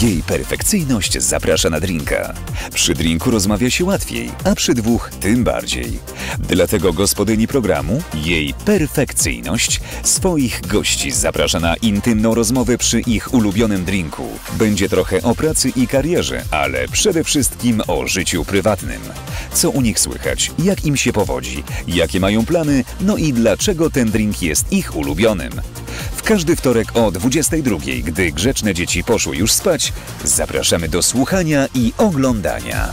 Jej perfekcyjność zaprasza na drinka. Przy drinku rozmawia się łatwiej, a przy dwóch tym bardziej. Dlatego gospodyni programu, jej perfekcyjność, swoich gości zaprasza na intymną rozmowę przy ich ulubionym drinku. Będzie trochę o pracy i karierze, ale przede wszystkim o życiu prywatnym. Co u nich słychać, jak im się powodzi, jakie mają plany, no i dlaczego ten drink jest ich ulubionym. W każdy wtorek o 22:00, gdy grzeczne dzieci poszły już spać, zapraszamy do słuchania i oglądania.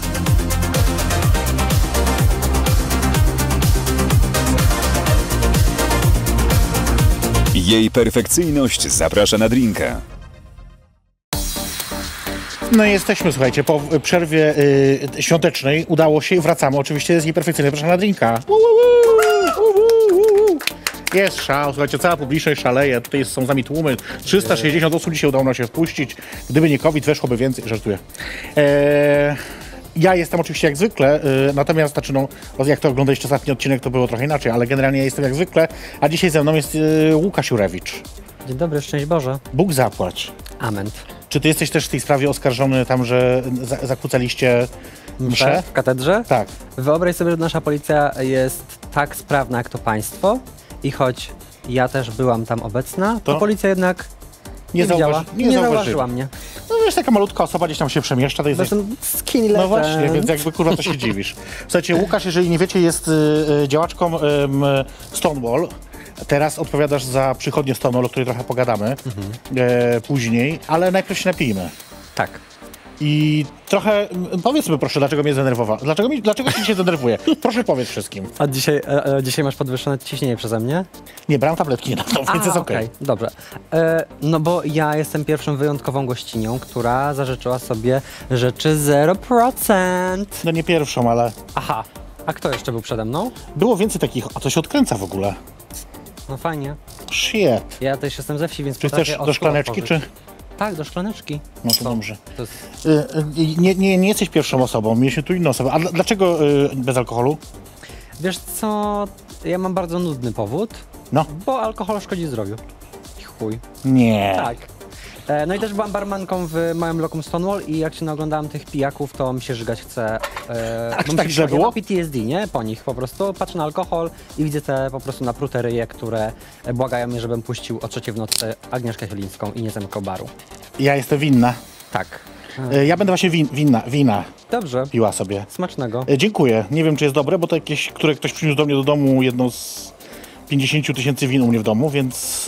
Jej perfekcyjność zaprasza na drinka. No i jesteśmy, słuchajcie, po przerwie świątecznej udało się i wracamy. Oczywiście jest jej perfekcyjnie, proszę na drinka. Jest szał, słuchajcie, cała publiczność szaleje, tutaj są z nami tłumy, 360 osób dzisiaj udało nam się wpuścić. Gdyby nie COVID, weszłoby więcej, żartuję. Ja jestem oczywiście jak zwykle, natomiast, jak to oglądaliście ostatni odcinek, to było trochę inaczej, ale generalnie ja jestem jak zwykle, a dzisiaj ze mną jest Łukasz Jurewicz. Dzień dobry, szczęść Boże. Bóg zapłać. Amen. Czy ty jesteś też w tej sprawie oskarżony tam, że zakłócaliście mszę? W katedrze? Tak. Wyobraź sobie, że nasza policja jest tak sprawna jak to państwo i choć ja też byłam tam obecna, to policja jednak nie zauważyła mnie. No wiesz, taka malutka osoba gdzieś tam się przemieszcza, to jest... skinny legend. No właśnie, więc jakby kurwa to się dziwisz. Słuchajcie, Łukasz, jeżeli nie wiecie, jest działaczką Stonewall. Teraz odpowiadasz za przychodnię Stonewall, o której trochę pogadamy później, ale najpierw się napijmy. Tak. I trochę, powiedzmy proszę, dlaczego mnie zdenerwował. Dlaczego się denerwuje? Proszę powiedz wszystkim. A dzisiaj masz podwyższone ciśnienie przeze mnie? Nie, brałem tabletki niedawno, więc jest okej. Dobrze. No bo ja jestem pierwszą wyjątkową gościnią, która zażyczyła sobie rzeczy 0%. No nie pierwszą, ale... Aha. A kto jeszcze był przede mną? Było więcej takich, a to się odkręca w ogóle. No fajnie. Shit. Ja też jestem ze wsi, więc czy chcesz do szklaneczki, czy...? Tak, do szklaneczki. No to dobrze. To jest... nie jesteś pierwszą osobą, mieliśmy tu inną osobę. A dlaczego bez alkoholu? Wiesz co, ja mam bardzo nudny powód, no. Bo alkohol szkodzi zdrowiu. Chuj. Nie. Tak. No i też byłam barmanką w małym lokum Stonewall i jak się naoglądałem tych pijaków, to mi się żygać chce. Tak źle było? Ja PTSD, nie? Po nich po prostu. Patrzę na alkohol i widzę te po prostu naprute ryje, które błagają mnie, żebym puścił o 3:00 w nocy Agnieszkę Chylińską i nie zamykał baru. Ja jestem winna. Tak. Ja będę właśnie wina. Dobrze. Piła sobie. Smacznego. Dziękuję. Nie wiem, czy jest dobre, bo to jakieś, które ktoś przyniósł do mnie do domu, jedno z 50 000 win u mnie w domu, więc...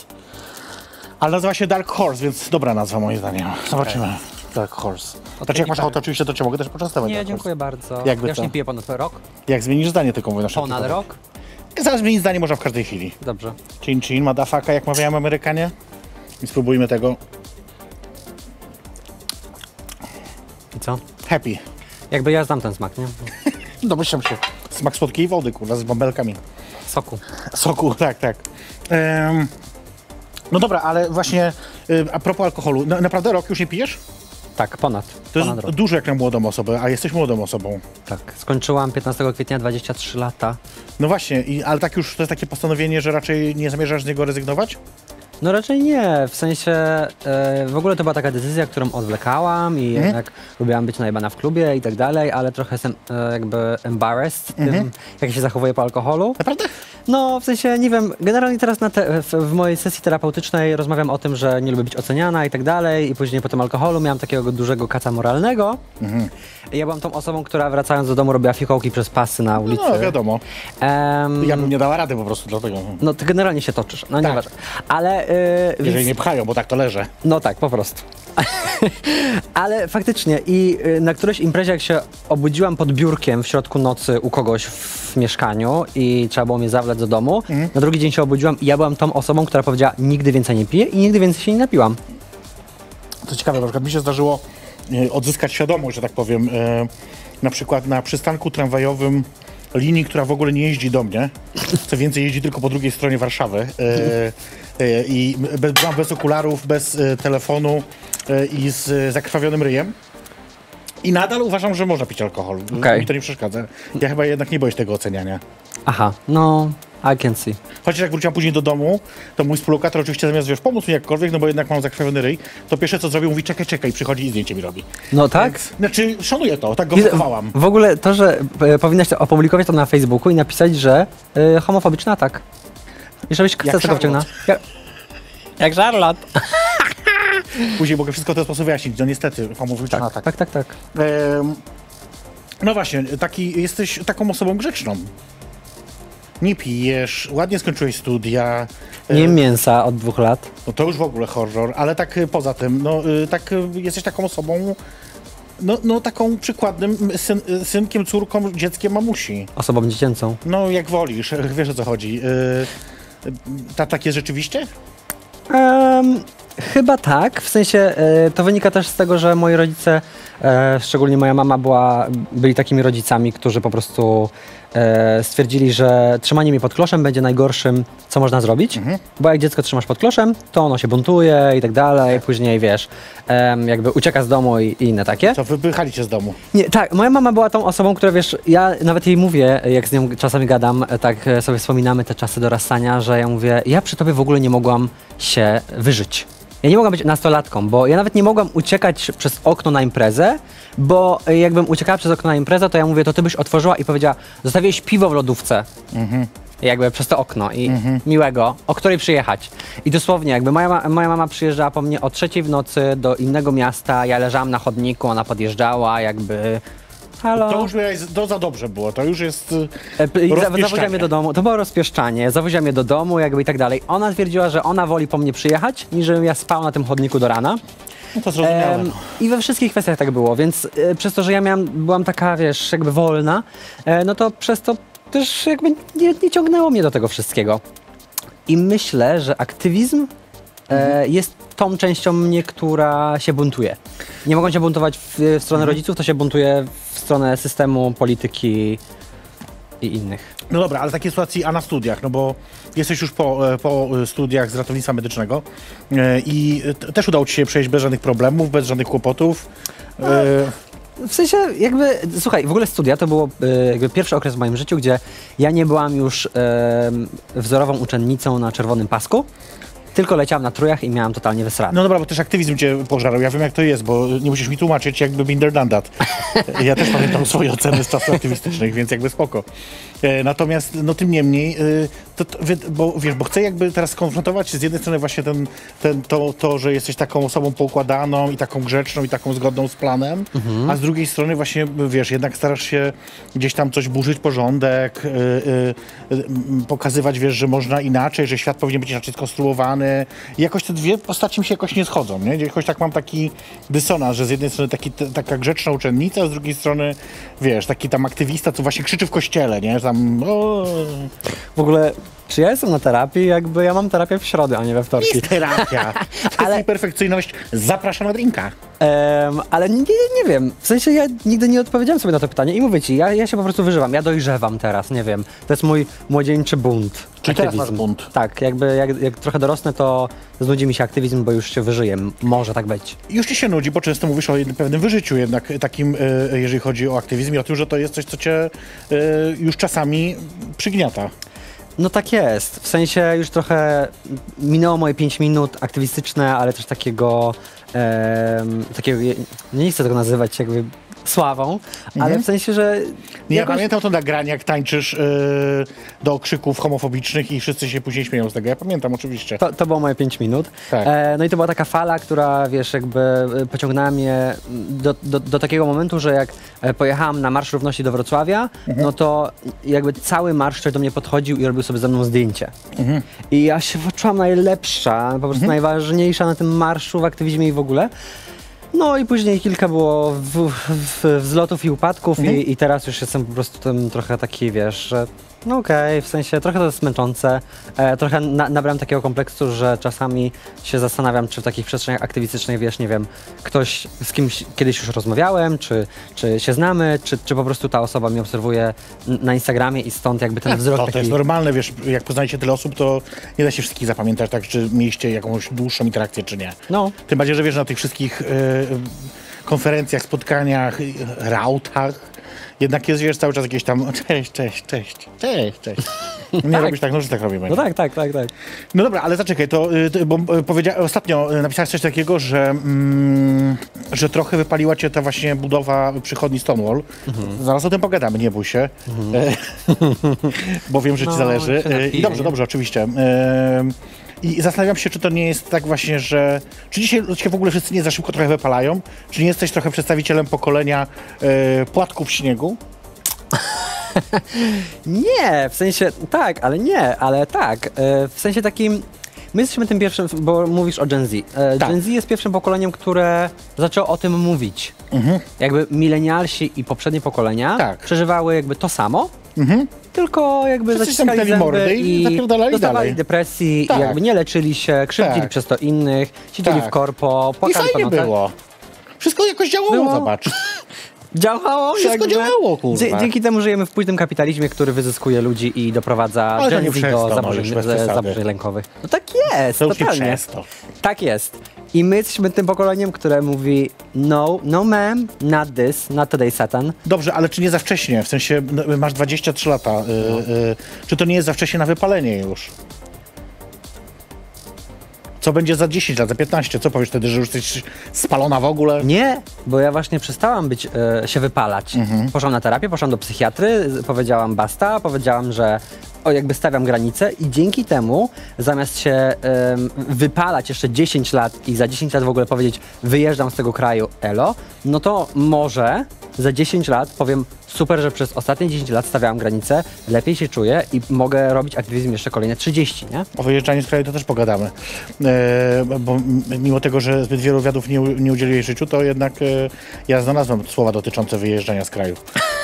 Ale nazywa się Dark Horse, więc dobra nazwa moim zdaniem. Zobaczymy. Okay. Dark Horse. Znaczy jak masz ochotę oczywiście, to cię mogę też poczęstować. Nie, dziękuję bardzo. Jakby ja już nie piję ponad rok. Jak zmienisz zdanie, tylko mówię na szybko. Ponad rok? Zaraz zmienić zdanie można w każdej chwili. Dobrze. Chin chin, motherfucker, jak mawiają Amerykanie. I spróbujmy tego. I co? Happy. Jakby ja znam ten smak, nie? Domyślam się. Smak słodkiej wody, kurwa, z bąbelkami. Soku, tak. No dobra, ale właśnie a propos alkoholu, naprawdę rok już nie pijesz? Tak, ponad. To jest rok. Dużo jak na młodą osobę, a jesteś młodą osobą. Tak, skończyłam 15 kwietnia 23 lata. No właśnie, ale tak już to jest takie postanowienie, że raczej nie zamierzasz z niego rezygnować? No raczej nie, w sensie w ogóle to była taka decyzja, którą odwlekałam i jednak lubiłam być najebana w klubie i tak dalej, ale trochę jestem jakby embarrassed tym, jak się zachowuję po alkoholu. Naprawdę? No, w sensie, nie wiem, generalnie teraz w mojej sesji terapeutycznej rozmawiam o tym, że nie lubię być oceniana i tak dalej i później po tym alkoholu miałam takiego dużego kaca moralnego. I ja byłam tą osobą, która wracając do domu robiła fikołki przez pasy na ulicy. No, wiadomo. Ja bym nie dała rady po prostu dlatego. No, ty generalnie się toczysz, no tak. Nieważne. Ale... Jeżeli więc... nie pchają, bo tak to leżę. No tak, po prostu. Ale faktycznie i na którejś imprezie, jak się obudziłam pod biurkiem w środku nocy u kogoś w mieszkaniu i trzeba było mnie zawlec do domu, na drugi dzień się obudziłam i ja byłam tą osobą, która powiedziała: nigdy więcej nie piję i nigdy więcej się nie napiłam. To ciekawe, na przykład mi się zdarzyło odzyskać świadomość, że tak powiem, na przykład na przystanku tramwajowym linii, która w ogóle nie jeździ do mnie, co więcej jeździ tylko po drugiej stronie Warszawy i bez okularów, bez telefonu i z zakrwawionym ryjem. I nadal uważam, że można pić alkohol. Mi to nie przeszkadza. Ja chyba jednak nie boję się tego oceniania. Aha, no I can see. Chociaż jak wróciłam później do domu, to mój współlokator oczywiście zamiast, wiesz, pomóc mi jakkolwiek, no bo jednak mam zakrwawiony ryj, to pierwsze co zrobił, mówi czekaj, przychodzi i zdjęcie mi robi. No tak? Znaczy, szanuję to, tak go wychowałam. W ogóle to, że powinnaś to opublikować to na Facebooku i napisać, że homofobiczny atak. I żebyś kasę z tego wciągnął. Jak Charlotte. Później mogę wszystko w ten sposób wyjaśnić, no niestety, homofobiczny atak. Tak. No właśnie, jesteś taką osobą grzeczną. Nie pijesz, ładnie skończyłeś studia. Nie jem mięsa od 2 lat. No to już w ogóle horror, ale tak poza tym, no tak jesteś taką osobą, no taką przykładnym synkiem, córką, dzieckiem mamusi. Osobą dziecięcą. No jak wolisz, wiesz o co chodzi. Tak jest rzeczywiście? Chyba tak, w sensie to wynika też z tego, że moi rodzice, szczególnie moja mama byli takimi rodzicami, którzy po prostu stwierdzili, że trzymanie mnie pod kloszem będzie najgorszym, co można zrobić, bo jak dziecko trzymasz pod kloszem, to ono się buntuje i tak dalej, później wiesz, jakby ucieka z domu i inne takie. Co, wypychali cię z domu? Nie, tak, moja mama była tą osobą, która wiesz, ja nawet jej mówię, jak z nią czasami gadam, tak sobie wspominamy te czasy dorastania, że ja mówię, ja przy tobie w ogóle nie mogłam się wyżyć. Ja nie mogłam być nastolatką, bo ja nawet nie mogłam uciekać przez okno na imprezę, bo jakbym uciekała przez okno na imprezę, to ja mówię, to ty byś otworzyła i powiedziała, zostawiłeś piwo w lodówce. Jakby przez to okno i miłego, o której przyjechać. I dosłownie, jakby moja mama przyjeżdżała po mnie o 3:00 w nocy do innego miasta, ja leżałam na chodniku, ona podjeżdżała, jakby... Halo. To już to za dobrze było, to już jest Zawoziła mnie do domu, to było rozpieszczanie, zawoziła mnie do domu jakby i tak dalej. Ona twierdziła, że ona woli po mnie przyjechać, niż żebym ja spał na tym chodniku do rana. No to zrozumiałe. I we wszystkich kwestiach tak było, więc przez to, że ja byłam taka, wiesz, jakby wolna, no to przez to też jakby nie ciągnęło mnie do tego wszystkiego. I myślę, że aktywizm jest tą częścią mnie, która się buntuje. Nie mogą się buntować w stronę rodziców, to się buntuje w stronę systemu, polityki i innych. No dobra, ale takiej sytuacji, a na studiach, no bo jesteś już po studiach z ratownictwa medycznego i też udało ci się przejść bez żadnych problemów, bez żadnych kłopotów. W sensie jakby, słuchaj, w ogóle studia to było jakby pierwszy okres w moim życiu, gdzie ja nie byłam już wzorową uczennicą na czerwonym pasku, tylko leciałam na trójach i miałam totalnie wysrane. No dobra, bo też aktywizm cię pożarł. Ja wiem, jak to jest, bo nie musisz mi tłumaczyć, jakby been there, done that. Ja też pamiętam swoje oceny z czasów aktywistycznych, więc jakby spoko. Natomiast, no tym niemniej, bo chcę jakby teraz skonfrontować z jednej strony właśnie to, że jesteś taką osobą poukładaną i taką grzeczną i taką zgodną z planem, a z drugiej strony właśnie, wiesz, jednak starasz się gdzieś tam coś burzyć porządek, pokazywać, wiesz, że można inaczej, że świat powinien być inaczej skonstruowany. I jakoś te dwie postaci mi się jakoś nie schodzą, nie? Jakoś tak mam taki dysonans, że z jednej strony taka grzeczna uczennica, a z drugiej strony, wiesz, taki tam aktywista, co właśnie krzyczy w kościele, nie? Że tam, W ogóle, czy ja jestem na terapii? Jakby ja mam terapię w środę, a nie we wtorki. jest terapia. Ale perfekcyjność zaprasza na drinka. Ale nie wiem, w sensie ja nigdy nie odpowiedziałem sobie na to pytanie i mówię ci, ja się po prostu wyżywam, ja dojrzewam teraz, nie wiem, to jest mój młodzieńczy bunt. Czyli teraz masz bunt. Tak, jakby jak trochę dorosnę, to znudzi mi się aktywizm, bo już się wyżyję, może tak być. Już ci się nudzi, bo często mówisz o pewnym wyżyciu jednak takim, jeżeli chodzi o aktywizm i o tym, że to jest coś, co cię już czasami przygniata. No tak jest, w sensie już trochę minęło moje 5 minut aktywistyczne, ale też takiego, nie chcę tego nazywać jakby sławą, ale w sensie, że... Ja pamiętam to nagranie, jak tańczysz do krzyków homofobicznych i wszyscy się później śmieją z tego. Ja pamiętam oczywiście. To było moje 5 minut. Tak. No i to była taka fala, która, wiesz, jakby pociągnęła mnie do takiego momentu, że jak pojechałam na Marsz Równości do Wrocławia, no to jakby cały marsz do mnie podchodził i robił sobie ze mną zdjęcie. I ja się poczułam najlepsza, po prostu najważniejsza na tym marszu, w aktywizmie i w ogóle. No i później kilka było wzlotów i upadków i teraz już jestem po prostu tym trochę taki, wiesz, że no okej, w sensie trochę to jest męczące, trochę nabrałem takiego kompleksu, że czasami się zastanawiam, czy w takich przestrzeniach aktywistycznych, wiesz, nie wiem, ktoś z kimś kiedyś już rozmawiałem, czy się znamy, czy po prostu ta osoba mnie obserwuje na Instagramie i stąd jakby ten wzrok taki... To jest normalne, wiesz, jak poznajecie tyle osób, to nie da się wszystkich zapamiętać, tak, czy mieliście jakąś dłuższą interakcję, czy nie. No. Tym bardziej, że wiesz, na tych wszystkich konferencjach, spotkaniach, rautach, jednak jest, wiesz, cały czas jakieś tam cześć. Nie robisz tak, no że tak robimy. No tak. No dobra, ale zaczekaj, bo ostatnio napisałeś coś takiego, że trochę wypaliła cię ta właśnie budowa przychodni Stonewall. Zaraz o tym pogadamy, nie bój się. Bo wiem, że ci zależy. I dobrze, oczywiście. I zastanawiam się, czy to nie jest tak właśnie, że... Czy dzisiaj się w ogóle wszyscy nie za szybko trochę wypalają? Czy nie jesteś trochę przedstawicielem pokolenia płatków śniegu? Nie, w sensie tak, ale tak. W sensie takim, my jesteśmy tym pierwszym, bo mówisz o Gen Z. Tak. Gen Z jest pierwszym pokoleniem, które zaczęło o tym mówić. Jakby milenialsi i poprzednie pokolenia przeżywały jakby to samo, tylko jakby zaciskali zęby mordy i dostawali dalej. depresji i jakby nie leczyli się, krzywdzili przez to innych, siedzieli w korpo, płakali po nocach. Było. Wszystko jakoś działało, zobacz. Działało? Wszystko działało, kurwa. Dzięki temu żyjemy w późnym kapitalizmie, który wyzyskuje ludzi i doprowadza Gen Z do zaburzeń lękowych. No tak jest, totalnie. Tak jest. I my jesteśmy tym pokoleniem, które mówi no ma'am, not this, not today Satan. Dobrze, ale czy nie za wcześnie? W sensie masz 23 lata. Czy to nie jest za wcześnie na wypalenie już? Co będzie za 10 lat, za 15? Co powiesz wtedy, że już jesteś spalona w ogóle? Nie, bo ja właśnie przestałam się wypalać. Poszłam na terapię, poszłam do psychiatry, powiedziałam basta, powiedziałam, że jakby stawiam granice i dzięki temu zamiast się wypalać jeszcze 10 lat i za 10 lat w ogóle powiedzieć wyjeżdżam z tego kraju, elo, no to może za 10 lat powiem super, że przez ostatnie 10 lat stawiałam granice, lepiej się czuję i mogę robić aktywizm jeszcze kolejne 30, nie? O wyjeżdżaniu z kraju to też pogadamy. Bo mimo tego, że zbyt wielu wywiadów nie udzieliłeś życiu, to jednak ja znalazłem słowa dotyczące wyjeżdżania z kraju.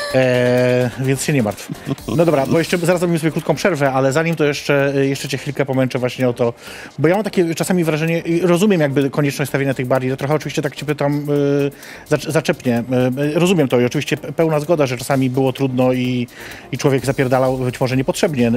Więc się nie martw. No dobra, bo jeszcze zaraz zrobimy sobie krótką przerwę, ale zanim to jeszcze cię chwilkę pomęczę właśnie o to, bo ja mam takie czasami wrażenie, rozumiem jakby konieczność stawienia tych barier, trochę oczywiście tak cię pytam zaczepnie. Rozumiem to i oczywiście pełna zgoda, że czasami było trudno i człowiek zapierdalał być może niepotrzebnie,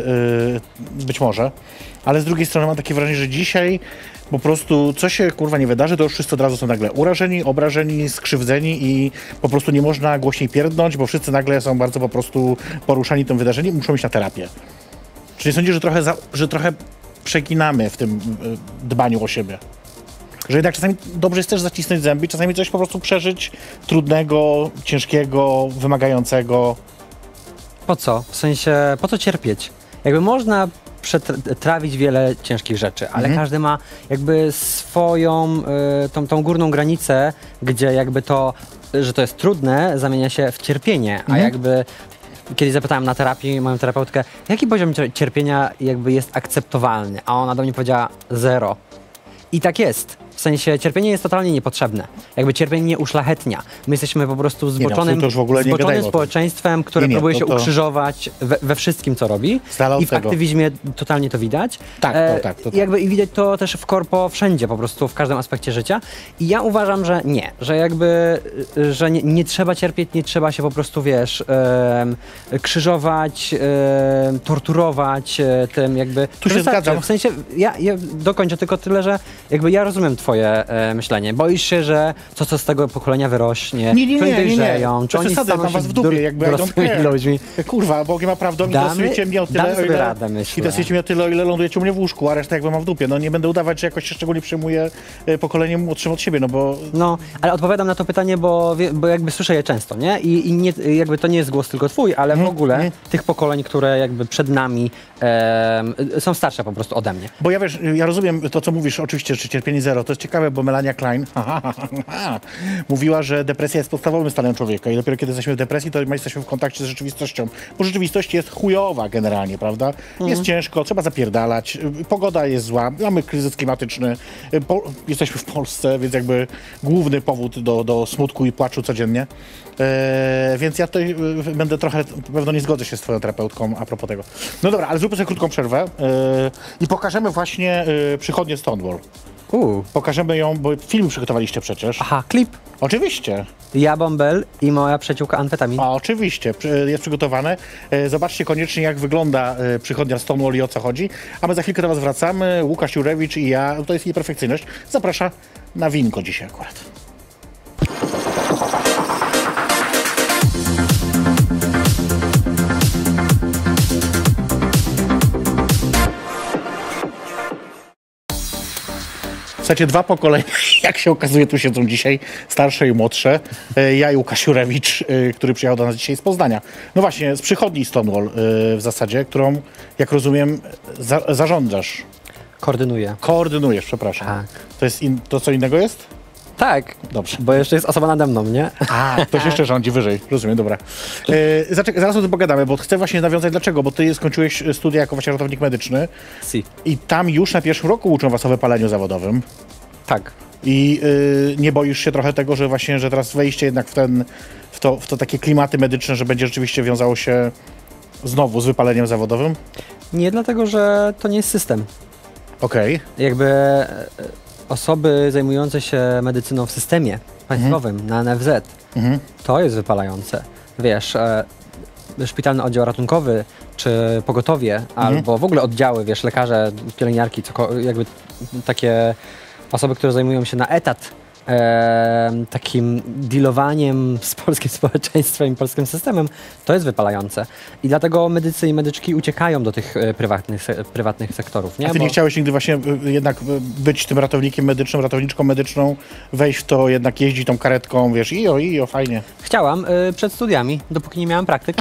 być może, ale z drugiej strony mam takie wrażenie, że dzisiaj po prostu co się kurwa nie wydarzy, to już wszyscy od razu są nagle urażeni, obrażeni, skrzywdzeni i po prostu nie można głośniej pierdnąć, bo wszyscy nagle są bardzo po prostu poruszani tym wydarzeniem i muszą iść na terapię. Czy nie sądzisz, że trochę przeginamy w tym dbaniu o siebie? Że jednak czasami dobrze jest też zacisnąć zęby, czasami coś po prostu przeżyć trudnego, ciężkiego, wymagającego. Po co? W sensie, po co cierpieć? Jakby można przetrawić wiele ciężkich rzeczy, ale każdy ma jakby swoją, tą górną granicę, gdzie jakby to, że to jest trudne, zamienia się w cierpienie, a jakby kiedyś zapytałem na terapii moją terapeutkę, jaki poziom cierpienia jakby jest akceptowalny, a ona do mnie powiedziała 0. I tak jest. W sensie cierpienie jest totalnie niepotrzebne. Jakby cierpienie nie uszlachetnia. My jesteśmy po prostu zboczonym społeczeństwem, które próbuje się ukrzyżować we wszystkim, co robi. I w aktywizmie totalnie to widać. Tak. Jakby i widać to też w korpo wszędzie, po prostu w każdym aspekcie życia. I ja uważam, że nie. Że jakby, że nie trzeba cierpieć, nie trzeba się po prostu, wiesz, krzyżować, torturować tym jakby. Tu się zgadzam. W sensie, ja dokończę tylko tyle, że jakby ja rozumiem twoje myślenie. Boisz się, że co z tego pokolenia wyrośnie, nie. Czy oni staną się was w dupie, jakby dorosłymi ludźmi. Kurwa, Bogiem ma prawdą i stosujecie mnie o tyle, o ile lądujecie u mnie w łóżku, a resztę jakby mam w dupie. No nie będę udawać, że jakoś się szczególnie przejmuję pokoleniem młodszym od siebie, no bo... No, ale odpowiadam na to pytanie, bo jakby słyszę je często, nie? I nie, jakby to nie jest głos tylko twój, ale w ogóle tych pokoleń, które jakby przed nami są starsze po prostu ode mnie. Bo ja rozumiem to, co mówisz, oczywiście, czy cierpienie 0, to jest ciekawe, bo Melania Klein mówiła, że depresja jest podstawowym stanem człowieka i dopiero kiedy jesteśmy w depresji, to jesteśmy w kontakcie z rzeczywistością. Bo rzeczywistość jest chujowa generalnie, prawda? Jest ciężko, trzeba zapierdalać, pogoda jest zła, mamy kryzys klimatyczny, jesteśmy w Polsce, więc jakby główny powód do smutku i płaczu codziennie. Więc ja tutaj będę trochę, pewno nie zgodzę się z twoją terapeutką a propos tego. No dobra, ale zróbmy sobie krótką przerwę i pokażemy właśnie przychodnię Stonewall. Pokażemy ją, bo film przygotowaliście przecież. Aha, klip. Oczywiście. Ja, Bąbel i moja przyjaciółka Amfetamin. A oczywiście, jest przygotowane. Zobaczcie koniecznie, jak wygląda przychodnia Stonewall i o co chodzi. A my za chwilkę do was wracamy. Łukasz Jurewicz i ja, to jest jej perfekcyjność, zaprasza na winko dzisiaj akurat. Słuchajcie, 2 pokolenia, jak się okazuje, tu siedzą dzisiaj, starsze i młodsze. Ja i Łukasz Jurewicz, który przyjechał do nas dzisiaj z Poznania. No właśnie, z przychodni Stonewall w zasadzie, którą, jak rozumiem, zarządzasz. Koordynujesz, przepraszam. Tak. To jest to co innego jest? Tak. Dobrze. Bo jeszcze jest osoba nade mną, nie? A, ktoś jeszcze rządzi wyżej. Rozumiem, dobra. Zaraz o tym pogadamy, bo chcę właśnie nawiązać dlaczego, bo ty skończyłeś studia jako właśnie ratownik medyczny Si. i tam już na pierwszym roku uczą was o wypaleniu zawodowym. Tak. I nie boisz się trochę tego, że właśnie, że teraz wejście jednak w to takie klimaty medyczne, że będzie rzeczywiście wiązało się znowu z wypaleniem zawodowym? Nie dlatego, że to nie jest system. Okej. Jakby osoby zajmujące się medycyną w systemie państwowym na NFZ, to jest wypalające. Wiesz, szpitalny oddział ratunkowy, czy pogotowie, albo w ogóle oddziały, wiesz, lekarze, pielęgniarki, jakby takie osoby, które zajmują się na etat takim dealowaniem z polskim społeczeństwem i polskim systemem, to jest wypalające. I dlatego medycy i medyczki uciekają do tych prywatnych sektorów. Nie? A ty nie chciałeś nigdy właśnie jednak być tym ratownikiem medycznym, ratowniczką medyczną, wejść w to, jednak jeździć tą karetką, wiesz, ijo, fajnie. Chciałam przed studiami, dopóki nie miałam praktyk.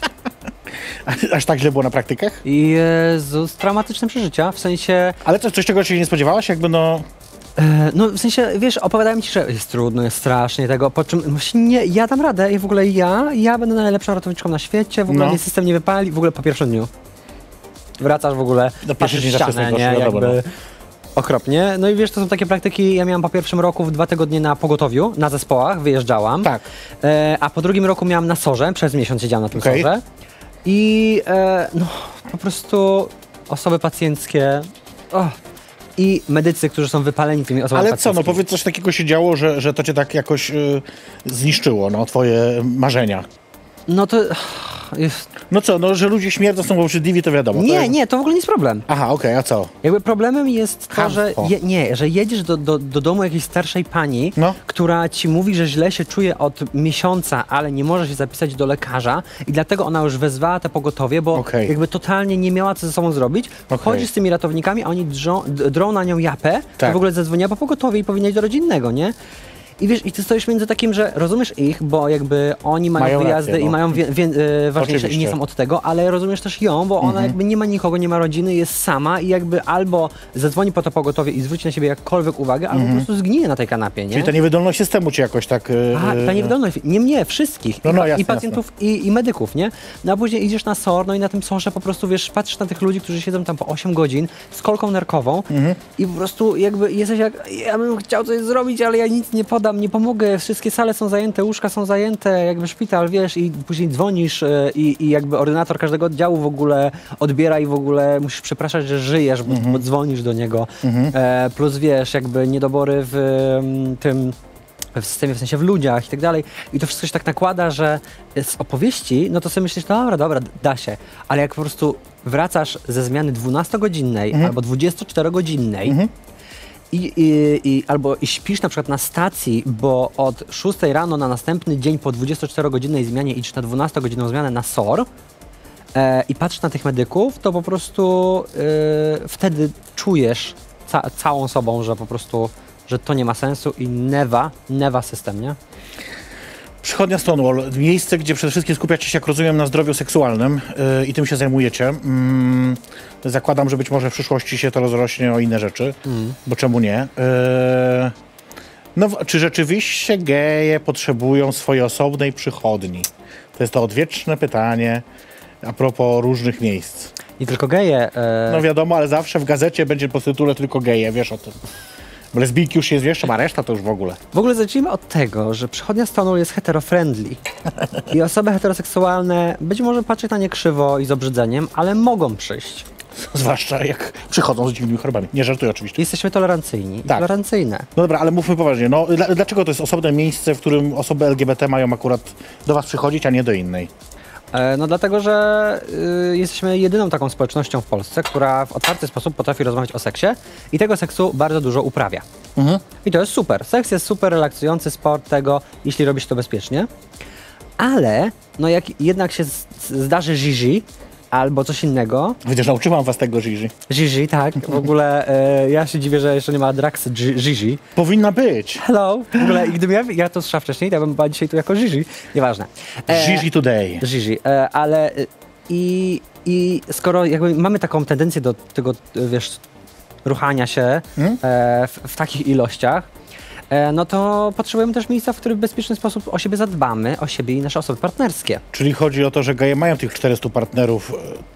Aż tak źle było na praktykach? Jezus, traumatyczne przeżycia, w sensie... Ale to coś, czego się nie spodziewałaś? Jakby No w sensie, wiesz, opowiadałem ci, że jest trudno, jest strasznie tego, po czym właśnie nie, ja dam radę i w ogóle ja będę najlepszą ratowniczką na świecie, w ogóle mnie system nie wypali, w ogóle po pierwszym dniu. Wracasz w ogóle, patrzysz w ścianę, nie, jakby okropnie. No i wiesz, to są takie praktyki, ja miałam po pierwszym roku w 2 tygodnie na pogotowiu, na zespołach, wyjeżdżałam. Tak. A po drugim roku miałam na SOR-ze, przez miesiąc siedziałam na tym SOR-ze. I no po prostu osoby pacjenckie... I medycy, którzy są wypaleni tymi osobami Ale co, no powiedz, coś takiego się działo, że to cię tak jakoś zniszczyło, no, twoje marzenia. No to... No co, no, że ludzie śmierdzą, są obrzydliwi, to wiadomo. Nie, to w ogóle nie jest problem. Aha, okej, a co? Jakby problemem jest to, że, Chamstwo. że jedziesz do domu jakiejś starszej pani, która ci mówi, że źle się czuje od miesiąca, ale nie może się zapisać do lekarza i dlatego ona już wezwała te pogotowie, bo jakby totalnie nie miała co ze sobą zrobić. Chodzi z tymi ratownikami, a oni drą na nią japę, to w ogóle zadzwoniła po pogotowie i powinna iść do rodzinnego, nie? I wiesz, i ty stoisz między takim, że rozumiesz ich, bo jakby oni mają wyjazdy rację, i mają ważniejsze i nie są od tego, ale rozumiesz też ją, bo ona jakby nie ma nikogo, nie ma rodziny, jest sama i jakby albo zadzwoni po to pogotowie i zwróci na siebie jakkolwiek uwagę, albo po prostu zgnije na tej kanapie, nie? Czyli ta niewydolność systemu cię jakoś tak... ta niewydolność, nie mnie, wszystkich, jasne, i pacjentów, i medyków, nie? No a później idziesz na SOR, no i na tym SOR-ze po prostu, wiesz, patrzysz na tych ludzi, którzy siedzą tam po 8 godzin z kolką nerkową i po prostu jakby jesteś jak, ja bym chciał coś zrobić, ale ja nic nie podam, nie pomogę, wszystkie sale są zajęte, łóżka są zajęte, jakby szpital, wiesz, i później dzwonisz i jakby ordynator każdego oddziału w ogóle odbiera i w ogóle musisz przepraszać, że żyjesz, bo dzwonisz do niego. Plus wiesz, jakby niedobory w systemie, w sensie w ludziach i tak dalej. I to wszystko się tak nakłada, że z opowieści, no to sobie myślisz, dobra, da się. Ale jak po prostu wracasz ze zmiany 12-godzinnej albo 24-godzinnej, albo śpisz na przykład na stacji, bo od 6 rano na następny dzień po 24-godzinnej zmianie idziesz na 12-godzinną zmianę na SOR i patrzysz na tych medyków, to po prostu wtedy czujesz całą sobą, że po prostu, że to nie ma sensu i never system, nie? Przychodnia Stonewall, miejsce, gdzie przede wszystkim skupiacie się, jak rozumiem, na zdrowiu seksualnym i tym się zajmujecie. Zakładam, że być może w przyszłości się to rozrośnie o inne rzeczy, bo czemu nie? No, czy rzeczywiście geje potrzebują swojej osobnej przychodni? To jest to odwieczne pytanie a propos różnych miejsc. Nie tylko geje. No wiadomo, ale zawsze w gazecie będzie po tytule tylko geje, wiesz o tym. Bo lesbijki już jest, wiesz, a reszta to już w ogóle. W ogóle zacznijmy od tego, że przychodnia Stonewall jest hetero-friendly. I osoby heteroseksualne być może patrzeć na nie krzywo i z obrzydzeniem, ale mogą przyjść. Zwłaszcza jak przychodzą z dziwnymi chorobami. Nie żartuję oczywiście. Jesteśmy tolerancyjni i tolerancyjne. No dobra, ale mówmy poważnie. No, dlaczego to jest osobne miejsce, w którym osoby LGBT mają akurat do was przychodzić, a nie do innej? No dlatego, że jesteśmy jedyną taką społecznością w Polsce, która w otwarty sposób potrafi rozmawiać o seksie i tego seksu bardzo dużo uprawia. I to jest super. Seks jest super relaksujący sport tego, jeśli robisz to bezpiecznie. Ale no jak jednak się zdarzy zizi, albo coś innego. Widzisz, nauczyłam was tego, Gigi. Gigi, tak. W ogóle ja się dziwię, że jeszcze nie ma Drax Gigi. Powinna być. Hello. W ogóle, i gdybym ja to słyszał wcześniej, to ja bym była dzisiaj tu jako Gigi. Nieważne. Gigi today. Gigi. Ale i skoro jakby mamy taką tendencję do tego, wiesz, ruchania się w takich ilościach, no to potrzebujemy też miejsca, w którym w bezpieczny sposób o siebie zadbamy, o siebie i nasze osoby partnerskie. Czyli chodzi o to, że geje mają tych 400 partnerów,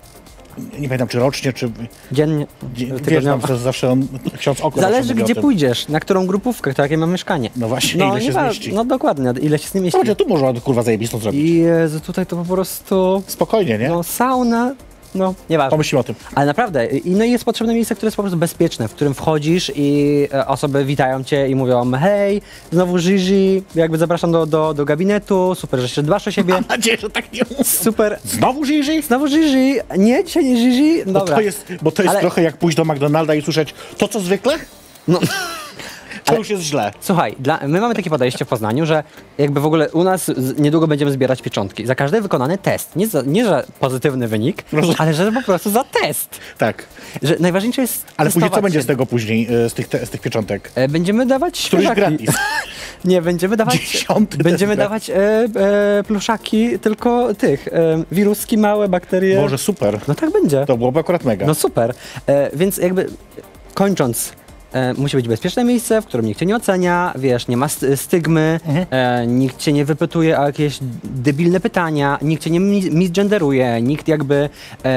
nie pamiętam czy rocznie, czy... Dziennie. Wiesz, tam to zawsze ksiądz Oko Zależy, gdzie pójdziesz, na którą grupówkę, to jakie ma mieszkanie. No właśnie, ile się zmieści. No dokładnie, ile się z nim mieści. Słuchajcie, tu można kurwa zajebistą zrobić. Jezu, tutaj to po prostu... Spokojnie, nie? No sauna, no nieważne. Pomyślimy o tym. Ale naprawdę, no i jest potrzebne miejsce, które jest po prostu bezpieczne, w którym wchodzisz i osoby witają cię i mówią: hej, znowu Gigi, jakby zapraszam do gabinetu, super, że się dbasz o siebie. Mam nadzieję, że tak nie mówią. Super. Znowu Gigi? Znowu Gigi. Nie, dzisiaj nie Gigi. Dobra. Bo to jest Ale- trochę jak pójść do McDonalda i słyszeć to, co zwykle? No. To już jest źle. Słuchaj, my mamy takie podejście w Poznaniu, że jakby w ogóle u nas niedługo będziemy zbierać pieczątki. Za każdy wykonany test. Nie za pozytywny wynik, Rozumiem. ale że po prostu za test. Tak. Że najważniejsze jest Ale później co testować będzie się. z tego później, z tych pieczątek? Będziemy dawać Któryś świeżaki. gratis. Nie, będziemy dawać, 10. będziemy test dawać pluszaki, tylko tych, wiruski małe, bakterie. Może super. No tak będzie. To byłoby akurat mega. No super. Więc jakby kończąc, musi być bezpieczne miejsce, w którym nikt cię nie ocenia, wiesz, nie ma stygmy, nikt cię nie wypytuje o jakieś debilne pytania, nikt cię nie misgenderuje, nikt jakby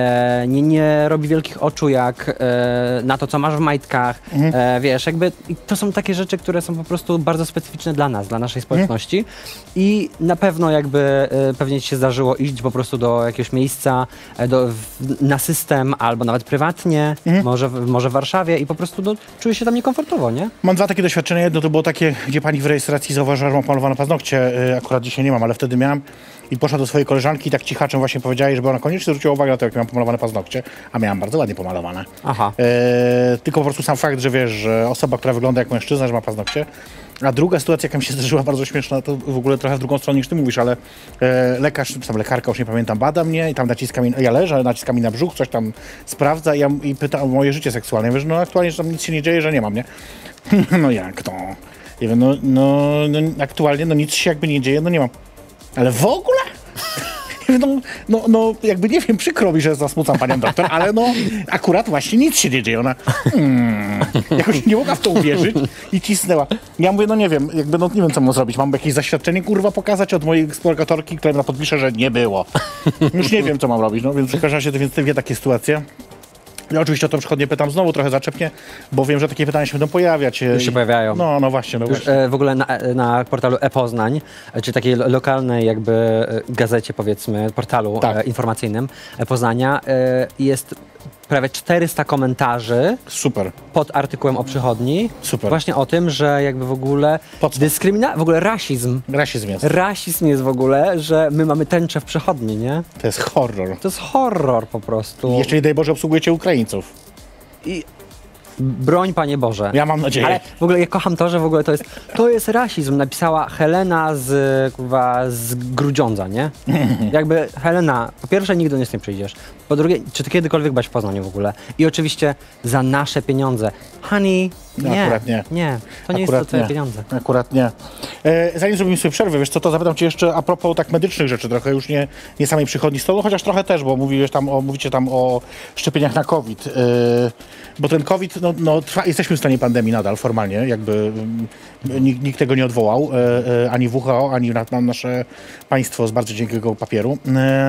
nie robi wielkich oczu jak na to, co masz w majtkach, wiesz, jakby i to są takie rzeczy, które są po prostu bardzo specyficzne dla nas, dla naszej społeczności i na pewno jakby pewnie ci się zdarzyło iść po prostu do jakiegoś miejsca, na system albo nawet prywatnie, może w Warszawie i po prostu czuje się tam niekomfortowo, nie? Mam dwa takie doświadczenia. Jedno to było takie, gdzie pani w rejestracji zauważyła, że mam pomalowane paznokcie. Akurat dzisiaj nie mam, ale wtedy miałam. I poszła do swojej koleżanki i tak cichaczem właśnie powiedziała jej, żeby ona koniecznie zwróciła uwagę na to, jak miałam pomalowane paznokcie. A miałam bardzo ładnie pomalowane. Aha. Tylko po prostu sam fakt, że wiesz, że osoba, która wygląda jak mężczyzna, że ma paznokcie. A druga sytuacja, jaka mi się zdarzyła, bardzo śmieszna, to w ogóle trochę w drugą stronę niż ty mówisz, ale lekarz, czy tam lekarka, już nie pamiętam, bada mnie i tam naciska mi, ja leżę, naciska mi na brzuch, coś tam sprawdza i pyta o moje życie seksualne. Ja mówię, że no aktualnie, że tam nic się nie dzieje, że nie mam, nie? No jak to? Ja mówię, no aktualnie no nic się jakby nie dzieje, no nie mam. Ale w ogóle? No jakby nie wiem, przykro mi, że zasmucam panią doktor, ale no akurat właśnie nic się nie dzieje. Ona jakoś nie mogła w to uwierzyć i cisnęła. Ja mówię, no nie wiem, jakby no nie wiem, co mam zrobić. Mam jakieś zaświadczenie, kurwa, pokazać od mojej eksploratorki, która mi podpisze, że nie było. Już nie wiem, co mam robić, no więc w każdym razie to więc te dwie takie sytuacje. Ja oczywiście o to przychodnie pytam znowu trochę zaczepnie, bo wiem, że takie pytania się będą pojawiać. Już się pojawiają. No właśnie. Już w ogóle na portalu e-Poznań, czy takiej lokalnej jakby gazecie, powiedzmy, portalu Tak. informacyjnym Poznania, jest prawie 400 komentarzy Super. pod artykułem o przychodni. Super. Właśnie o tym, że jakby w ogóle w ogóle rasizm. Rasizm jest. Rasizm jest w ogóle, że my mamy tęczę w przychodni, nie? To jest horror. To jest horror po prostu. Jeszcze nie daj Boże obsługujecie Ukraińców. I broń, Panie Boże. Ja mam nadzieję. Ale w ogóle ja kocham to, że w ogóle to jest rasizm. Napisała Helena z Grudziądza, nie? Jakby Helena, po pierwsze nigdy nie z tym przyjdziesz. Po drugie, czy ty kiedykolwiek byłaś w Poznaniu w ogóle? I oczywiście za nasze pieniądze. Honey, No, nie. akurat nie. Nie, to nie Akurat jest to twoje nie. pieniądze. Akurat nie. Zanim zrobimy sobie przerwę, wiesz co, to zapytam cię jeszcze a propos tak medycznych rzeczy, trochę już nie samej przychodni stołu, chociaż trochę też, bo mówicie tam o szczepieniach na COVID. Bo ten COVID, no trwa, jesteśmy w stanie pandemii nadal, formalnie, jakby nikt tego nie odwołał, ani WHO, ani na nasze państwo z bardzo cienkiego papieru.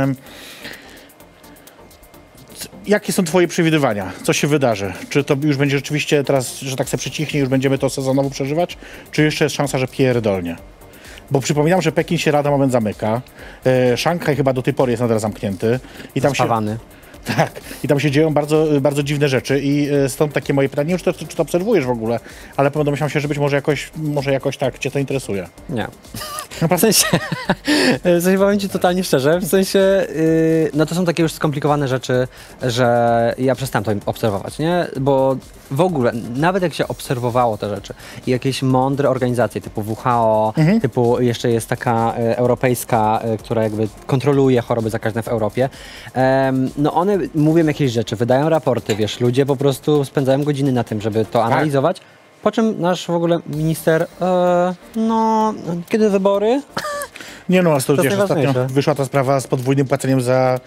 Jakie są twoje przewidywania? Co się wydarzy? Czy to już będzie rzeczywiście teraz, że tak se przycichnie, już będziemy to sezonowo przeżywać? Czy jeszcze jest szansa, że pierdolnie? Bo przypominam, że Pekin się lada moment zamyka. Szanghaj chyba do tej pory jest nadal zamknięty. I tam Spawany. Tak. I tam się dzieją bardzo, bardzo dziwne rzeczy i stąd takie moje pytanie. Nie wiem, czy to obserwujesz w ogóle, ale domyślam się, że być może jakoś tak cię to interesuje. Nie. W sensie powiem ci totalnie szczerze, w sensie, no to są takie już skomplikowane rzeczy, że ja przestałem to obserwować, nie? Bo w ogóle, nawet jak się obserwowało te rzeczy i jakieś mądre organizacje typu WHO, typu jeszcze jest taka europejska, która jakby kontroluje choroby zakaźne w Europie, no one mówią jakieś rzeczy, wydają raporty, wiesz, ludzie po prostu spędzają godziny na tym, żeby to analizować. Po czym nasz w ogóle minister, no, kiedy wybory? Nie no, to wiesz, ostatnio najważniejsze. wyszła ta sprawa z podwójnym płaceniem za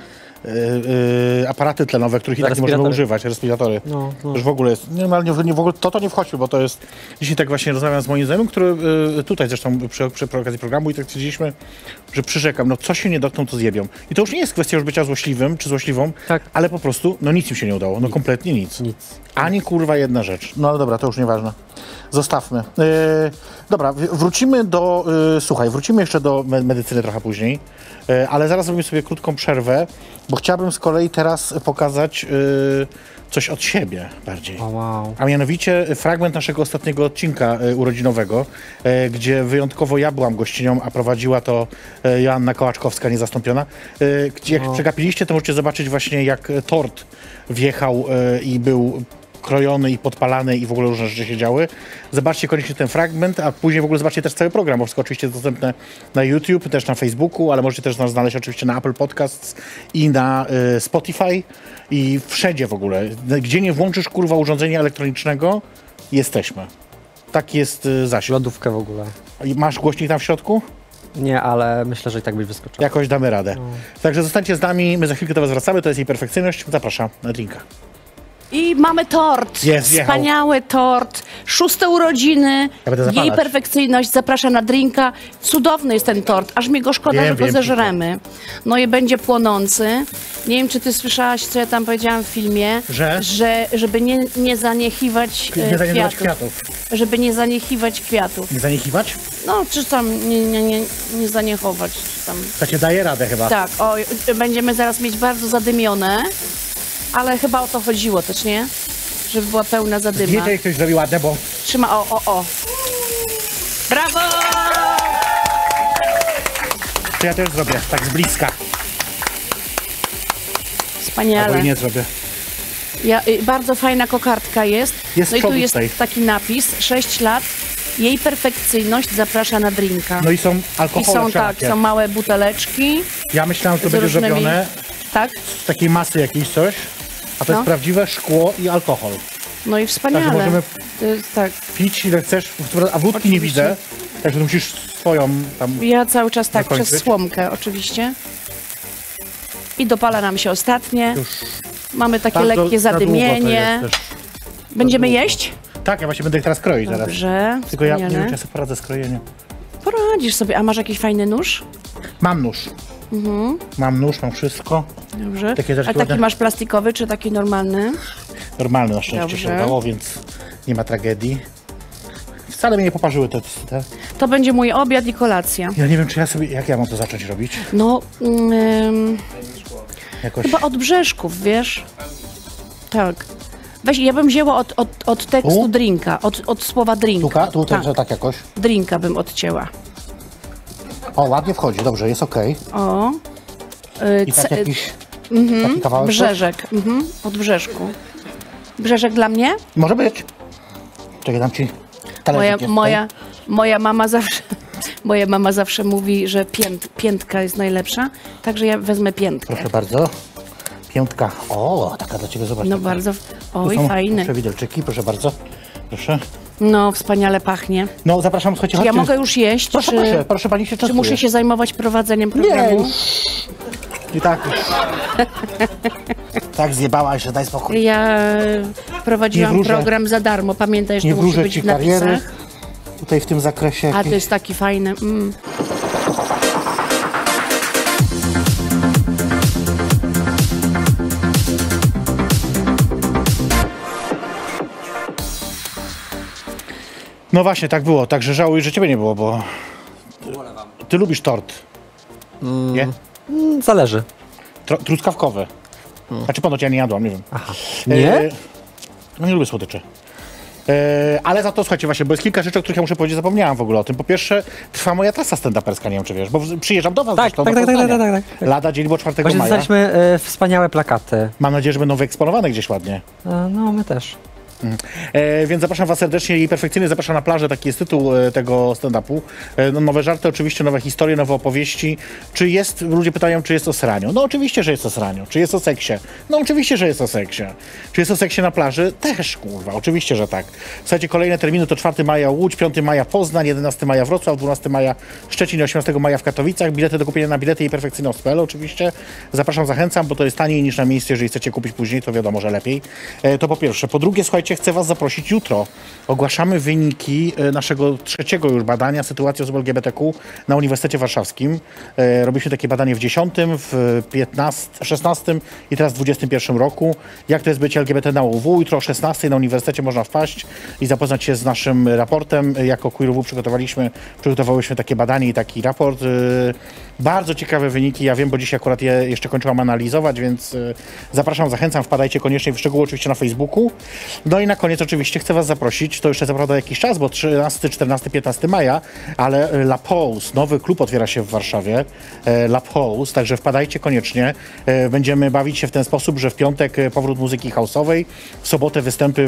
aparaty tlenowe, których i tak nie możemy używać, respiratory. No. To już w ogóle jest, nie, w ogóle to nie wchodźmy, bo to jest, dzisiaj tak właśnie rozmawiam z moim znajomym, który tutaj zresztą przy okazji programu i tak stwierdziliśmy, że przyrzekam, no co się nie dotkną, to zjebią. I to już nie jest kwestia już bycia złośliwym czy złośliwą, Tak. ale po prostu, no nic im się nie udało, no kompletnie nic. Nic. Ani kurwa jedna rzecz. No ale dobra, to już nieważne. Zostawmy. Dobra, wrócimy do, słuchaj, wrócimy jeszcze do medycyny trochę później, ale zaraz zrobimy sobie krótką przerwę, bo chciałbym z kolei teraz pokazać coś od siebie bardziej. O, wow. A mianowicie fragment naszego ostatniego odcinka urodzinowego, gdzie wyjątkowo ja byłam gościnią, a prowadziła to Joanna Kołaczkowska, niezastąpiona. Jak przegapiliście, to możecie zobaczyć właśnie, jak tort wjechał i był krojony i podpalany i w ogóle różne rzeczy się działy. Zobaczcie koniecznie ten fragment, a później w ogóle zobaczcie też cały program, bo wszystko oczywiście jest dostępne na YouTube, też na Facebooku, ale możecie też nas znaleźć oczywiście na Apple Podcasts i na Spotify i wszędzie w ogóle. Gdzie nie włączysz kurwa urządzenia elektronicznego, jesteśmy. Tak jest zasięg. Lodówkę w ogóle. Masz głośnik tam w środku? Nie, ale myślę, że i tak byś wyskoczył. Jakoś damy radę. Także zostańcie z nami, my za chwilkę do was wracamy, to jest jej perfekcyjność. Zapraszam na drinka. I mamy tort. Jest, wjechał. Wspaniały tort. 6. urodziny. Ja będę zapalać. Jej perfekcyjność zaprasza na drinka. Cudowny jest ten tort. Aż mi go szkoda, że go wiem, zeżremy. No i będzie płonący. Nie wiem, czy ty słyszałaś, co ja tam powiedziałam w filmie. Żeby nie zaniechiwać Nie zaniechiwać kwiatów. kwiatów. Żeby nie zaniechiwać kwiatów. Nie zaniechiwać? No, czy tam nie zaniechować. Czy tam. To cię daje radę chyba. Tak, będziemy zaraz mieć bardzo zadymione. Ale chyba o to chodziło też, nie? Żeby była pełna zadyma. Zdjęcie ktoś zrobił ładne, bo... Trzyma, o. Brawo! To ja też zrobię, tak z bliska. Wspaniale. Albo i nie zrobię. Bardzo fajna kokardka jest. Jest no i tu przodu jest tutaj. taki napis, 6 lat. Jej perfekcyjność zaprasza na drinka. No i są alkohole I są wszelakie. są małe buteleczki. Ja myślałem, że to z będzie różnymi- zrobione Tak? z takiej masy jakiejś coś, a to No. jest prawdziwe szkło i alkohol. No i wspaniale. Także możemy To jest tak. pić ile chcesz, a wódki Oczywiście. nie widzę, także musisz swoją tam... Ja cały czas tak, Zakończyć? przez słomkę oczywiście. I dopala nam się ostatnie. Już Mamy takie bardzo lekkie za długo to zadymienie. jest też. Będziemy jeść? Tak, ja właśnie będę ich teraz kroić zaraz. Dobrze, Tylko ja nie wspaniale. wiem, czy ja sobie poradzę z krojeniem. Poradzisz sobie. A masz jakiś fajny nóż? Mam nóż. Mam nóż, mam wszystko. Dobrze. Takie rzeczy A taki ładne. masz plastikowy, czy taki normalny? Normalny na szczęście się Dobrze. udało, więc nie ma tragedii. Wcale mnie nie poparzyły te... To będzie mój obiad i kolacja. Ja nie wiem, czy ja sobie... Jak ja mam to zacząć robić? No, Jakoś... chyba od brzeszków, wiesz? Tak. Weź, ja bym wzięła od tekstu Tu? drinka, od słowa drink. Tu tak. tak jakoś. Drinka bym odcięła. O, ładnie wchodzi, dobrze, jest okej. O. I tak jakiś taki kawałek. Brzeżek. Od brzeszku. Brzeżek dla mnie? Może być. Czekaj, dam ci talerzyk jest Moja mama zawsze mówi, że piętka jest najlepsza, także ja wezmę piętkę. Proszę bardzo. Piątka. O, taka dla ciebie, zobacz. No taka. bardzo, Tu oj są fajny. proszę, widelczyki, proszę bardzo. Proszę. No wspaniale pachnie. No, zapraszam, słuchajcie, Czy ja chodźcie. mogę już jeść? Proszę, proszę, pani się Czy częstuje. muszę się zajmować prowadzeniem Nie, programu? już. I tak już. Tak zjebałaś, że daj spokój. Ja Nie prowadziłam wróżę. program za darmo, pamiętaj, że Nie to musi wróżę być ci w napisach. kariery. Tutaj w tym zakresie. A to jakieś- jest taki fajny. No właśnie, tak było. Także żałuję, że ciebie nie było, bo... Ty lubisz tort. Nie? Zależy. Truskawkowy. Znaczy ponoć ja nie jadłam, nie wiem. Nie? No nie lubię słodyczy. Ale za to, słuchajcie, właśnie, bo jest kilka rzeczy, o których ja muszę powiedzieć, zapomniałam w ogóle o tym. Po pierwsze, trwa moja trasa stand-uperska, nie wiem, czy wiesz, bo przyjeżdżam do was zresztą do Poznania. Lada dzień, bo 4 Właśnie maja. dostaliśmy wspaniałe plakaty. Mam nadzieję, że będą wyeksponowane gdzieś ładnie. No, my też. Więc zapraszam was serdecznie i perfekcyjnie zapraszam na plażę, taki jest tytuł tego stand-upu. Nowe żarty, oczywiście nowe historie, nowe opowieści. Czy jest, ludzie pytają, czy jest o sraniu? No oczywiście, że jest o sraniu. Czy jest o seksie? No oczywiście, że jest o seksie. Czy jest o seksie na plaży? Też, kurwa, oczywiście, że tak. Słuchajcie, kolejne terminy to 4 maja Łódź, 5 maja Poznań, 11 maja Wrocław, 12 maja Szczecin, 18 maja w Katowicach. Bilety do kupienia na bilety i perfekcyjność.pl oczywiście. Zapraszam, zachęcam, bo to jest taniej niż na miejscu. Jeżeli chcecie kupić później, to wiadomo, że lepiej. To po pierwsze. Po drugie, słuchajcie, chcę was zaprosić jutro. Ogłaszamy wyniki naszego 3. już badania sytuacji osób LGBTQ na Uniwersytecie Warszawskim. Robiliśmy takie badanie w 10, w 15, 16 i teraz w 21 roku. Jak to jest być LGBT na UW? Jutro o 16 na Uniwersytecie można wpaść i zapoznać się z naszym raportem. Jako Queer UW przygotowałyśmy takie badanie i taki raport. Bardzo ciekawe wyniki, ja wiem, bo dzisiaj akurat je jeszcze kończyłam analizować, więc zapraszam, zachęcam, wpadajcie koniecznie w szczegóły oczywiście na Facebooku. No i na koniec oczywiście chcę was zaprosić, to jeszcze zaprawda jakiś czas, bo 13, 14, 15 maja, ale La Pause, nowy klub otwiera się w Warszawie, La Pause, także wpadajcie koniecznie. Będziemy bawić się w ten sposób, że w piątek powrót muzyki house'owej, w sobotę występy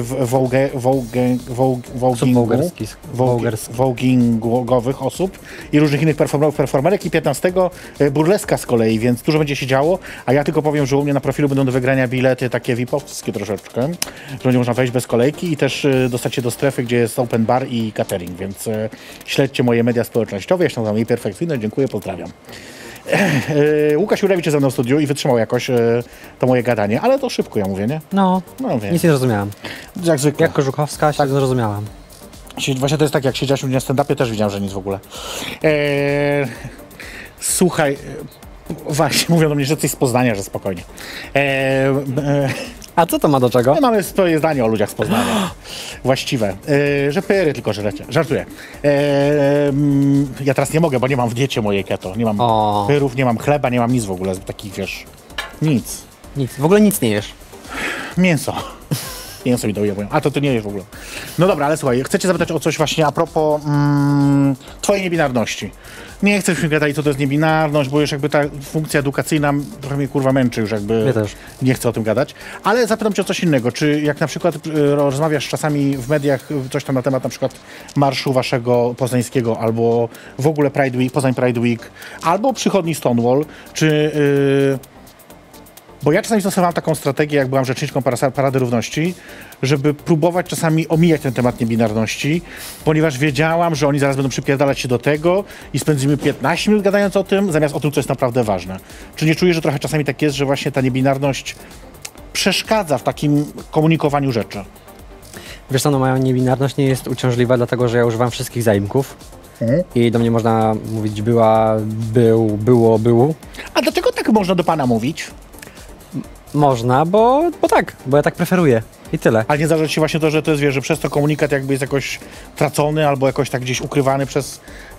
voguingowych osób i różnych innych performerek i 15 burleska z kolei, więc dużo będzie się działo, a ja tylko powiem, że u mnie na profilu będą do wygrania bilety takie VIP-owskie troszeczkę, że będzie można wejść bez kolejki i też dostać się do strefy, gdzie jest open bar i catering, więc śledźcie moje media społecznościowe, jeszcze tam jej perfekcyjne, dziękuję, pozdrawiam. Łukasz Jurewicz jest ze mną w studiu i wytrzymał jakoś to moje gadanie, ale to szybko ja mówię, nie? No nic nie zrozumiałam. Jak zwykle. Jak Kożuchowska, tak zrozumiałam. Właśnie to jest tak, jak siedziałeś u mnie na stand-upie, też widziałem, że nic w ogóle. Słuchaj, właśnie mówią do mnie, że coś z Poznania, że spokojnie. A co to ma do czego? My mamy swoje zdanie o ludziach z Poznania. Właściwe. Że pyry tylko żrecie. Żartuję. Ja teraz nie mogę, bo nie mam w diecie mojej keto. Nie mam pyrów, nie mam chleba, nie mam nic w ogóle. Takich, wiesz, nic. Nic. W ogóle nic nie jesz. Mięso. Mięso mi dojebują. A to nie jesz w ogóle. No dobra, ale słuchaj, chcę cię zapytać o coś właśnie a propos twojej niebinarności. Nie chcę mi gadać, co to jest niebinarność, bo już jakby ta funkcja edukacyjna trochę mnie kurwa męczy, już jakby ja też. Nie chcę o tym gadać. Ale zapytam cię o coś innego. Czy jak na przykład rozmawiasz czasami w mediach coś tam na temat na przykład marszu waszego poznańskiego, albo w ogóle Pride Week, Poznań Pride Week, albo przychodni Stonewall, czy... Bo ja czasami stosowałem taką strategię, jak byłam rzeczniczką Parady Równości, żeby próbować czasami omijać ten temat niebinarności, ponieważ wiedziałam, że oni zaraz będą przypierdalać się do tego i spędzimy 15 minut gadając o tym, zamiast o tym, co jest naprawdę ważne. Czy nie czujesz, że trochę czasami tak jest, że właśnie ta niebinarność przeszkadza w takim komunikowaniu rzeczy? Wiesz co, no moja niebinarność nie jest uciążliwa, dlatego że ja używam wszystkich zaimków. I do mnie można mówić była, było. A dlaczego tak można do pana mówić? Można, bo ja tak preferuję i tyle. Ale nie zdarza ci właśnie to, że to jest, wiesz, że przez to komunikat jakby jest jakoś tracony albo jakoś tak gdzieś ukrywany przez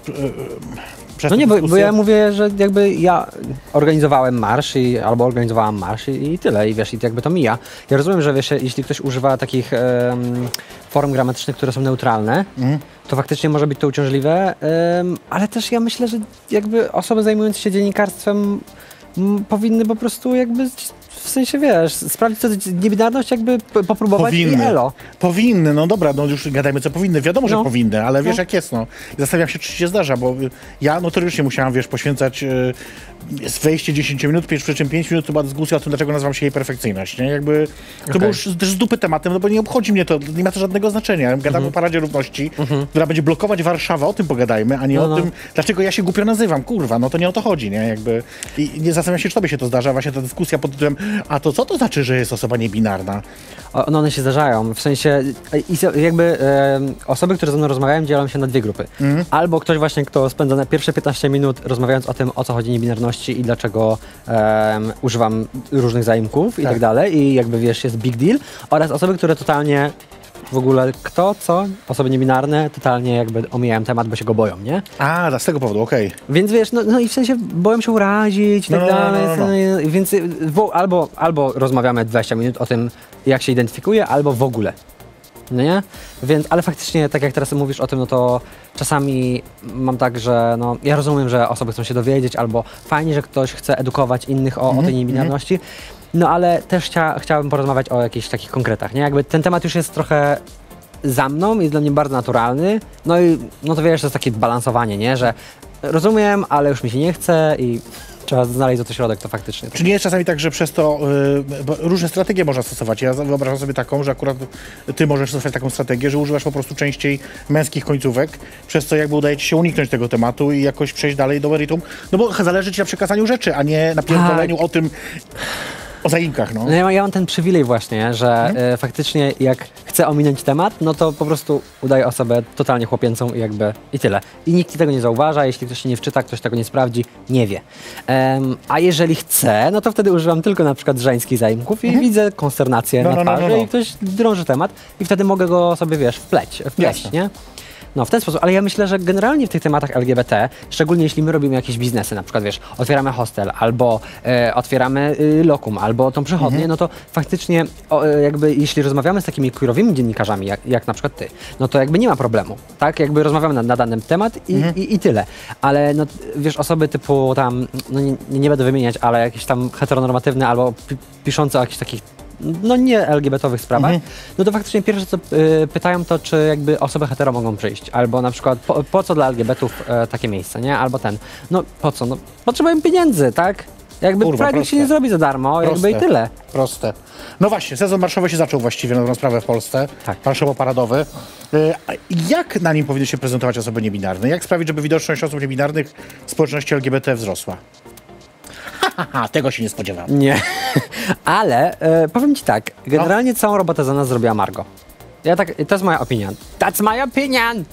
no nie, bo ja mówię, że jakby ja organizowałem marsz albo organizowałam marsz i tyle, i wiesz, i jakby to mija. Ja rozumiem, że wiesz, jeśli ktoś używa takich form gramatycznych, które są neutralne, to faktycznie może być to uciążliwe, ale też ja myślę, że jakby osoby zajmujące się dziennikarstwem powinny po prostu jakby, w sensie wiesz, sprawdzić co to niebinarność, jakby popróbować i elo. Powinny, no dobra, no już gadajmy co powinny. Wiadomo, że powinny, ale wiesz jak jest, no. Zastanawiam się, czy się zdarza, bo ja notorycznie musiałam, wiesz, poświęcać wejście 10 minut, przy czym 5 minut to była dyskusja o tym, dlaczego nazywam się jej perfekcyjność, nie? Jakby to był już też z dupy tematem, no bo nie obchodzi mnie to, nie ma to żadnego znaczenia. Gadam o Paradzie Równości, która będzie blokować Warszawę, o tym pogadajmy, a nie o tym, dlaczego ja się głupio nazywam, kurwa, no to nie o to chodzi, nie? Jakby i nie zastanawiam się, czy tobie się to zdarza, właśnie ta dyskusja pod tytułem, a to co to znaczy, że jest osoba niebinarna? No one się zdarzają, w sensie jakby osoby, które ze mną rozmawiają, dzielą się na dwie grupy. Albo ktoś właśnie, kto spędza na pierwsze 15 minut rozmawiając o tym, o co chodzi niebinarności i dlaczego używam różnych zaimków i tak dalej, i jakby wiesz, jest big deal, oraz osoby, które totalnie w ogóle kto, co, osoby niebinarne totalnie jakby omijają temat, bo się go boją, nie? A, z tego powodu, okej. Więc wiesz, no i w sensie boją się urazić i tak dalej, więc albo rozmawiamy 20 minut o tym, jak się identyfikuje, albo w ogóle. No nie? Więc, ale faktycznie, tak jak teraz mówisz o tym, no to czasami mam tak, że no, ja rozumiem, że osoby chcą się dowiedzieć, albo fajnie, że ktoś chce edukować innych o tej niebinarności, no ale też chciałbym porozmawiać o jakichś takich konkretach, nie? Jakby ten temat już jest trochę za mną, jest dla mnie bardzo naturalny, no i no to wiesz, to jest takie balansowanie, nie? Że rozumiem, ale już mi się nie chce i trzeba znaleźć złoty środek, to faktycznie. Czy nie jest czasami tak, że przez to bo różne strategie można stosować? Ja wyobrażam sobie taką, że akurat ty możesz stosować taką strategię, że używasz po prostu częściej męskich końcówek, przez co jakby udaje ci się uniknąć tego tematu i jakoś przejść dalej do meritum. No bo zależy ci na przekazaniu rzeczy, a nie na pierdoleniu o tym, o zaimkach, no. No ja mam ten przywilej właśnie, że faktycznie jak chcę ominąć temat, no to po prostu udaję osobę totalnie chłopięcą i jakby i tyle. I nikt tego nie zauważa, jeśli ktoś się nie wczyta, ktoś tego nie sprawdzi, nie wie. A jeżeli chcę, no to wtedy używam tylko na przykład żeńskich zaimków i widzę konsternację na twarzy i ktoś drąży temat i wtedy mogę go sobie, wiesz, wpleść, nie? No w ten sposób, ale ja myślę, że generalnie w tych tematach LGBT, szczególnie jeśli my robimy jakieś biznesy, na przykład wiesz, otwieramy hostel, albo otwieramy lokum, albo tą przychodnię, no to faktycznie jakby jeśli rozmawiamy z takimi queerowymi dziennikarzami, jak na przykład ty, no to jakby nie ma problemu, tak? Jakby rozmawiamy na danym temat i tyle. Ale no wiesz, osoby typu tam, no nie będę wymieniać, ale jakieś tam heteronormatywne albo piszące o jakichś takich no nie LGBT-owych sprawach, no to faktycznie pierwsze co pytają to, czy jakby osoby hetero mogą przyjść, albo na przykład po co dla LGBT-ów takie miejsce, nie? Albo no po co? No potrzebujemy pieniędzy, tak? Jakby Pride się nie zrobi za darmo, jakby i tyle. Proste. No właśnie, sezon marszowy się zaczął właściwie na dobrą sprawę w Polsce, marszowo-paradowy. Jak na nim powinny się prezentować osoby niebinarne? Jak sprawić, żeby widoczność osób niebinarnych w społeczności LGBT wzrosła? Tego się nie spodziewałem. Nie, ale powiem ci tak, generalnie całą robotę za nas zrobiła Margo. To jest moja opinia. That's my opinion!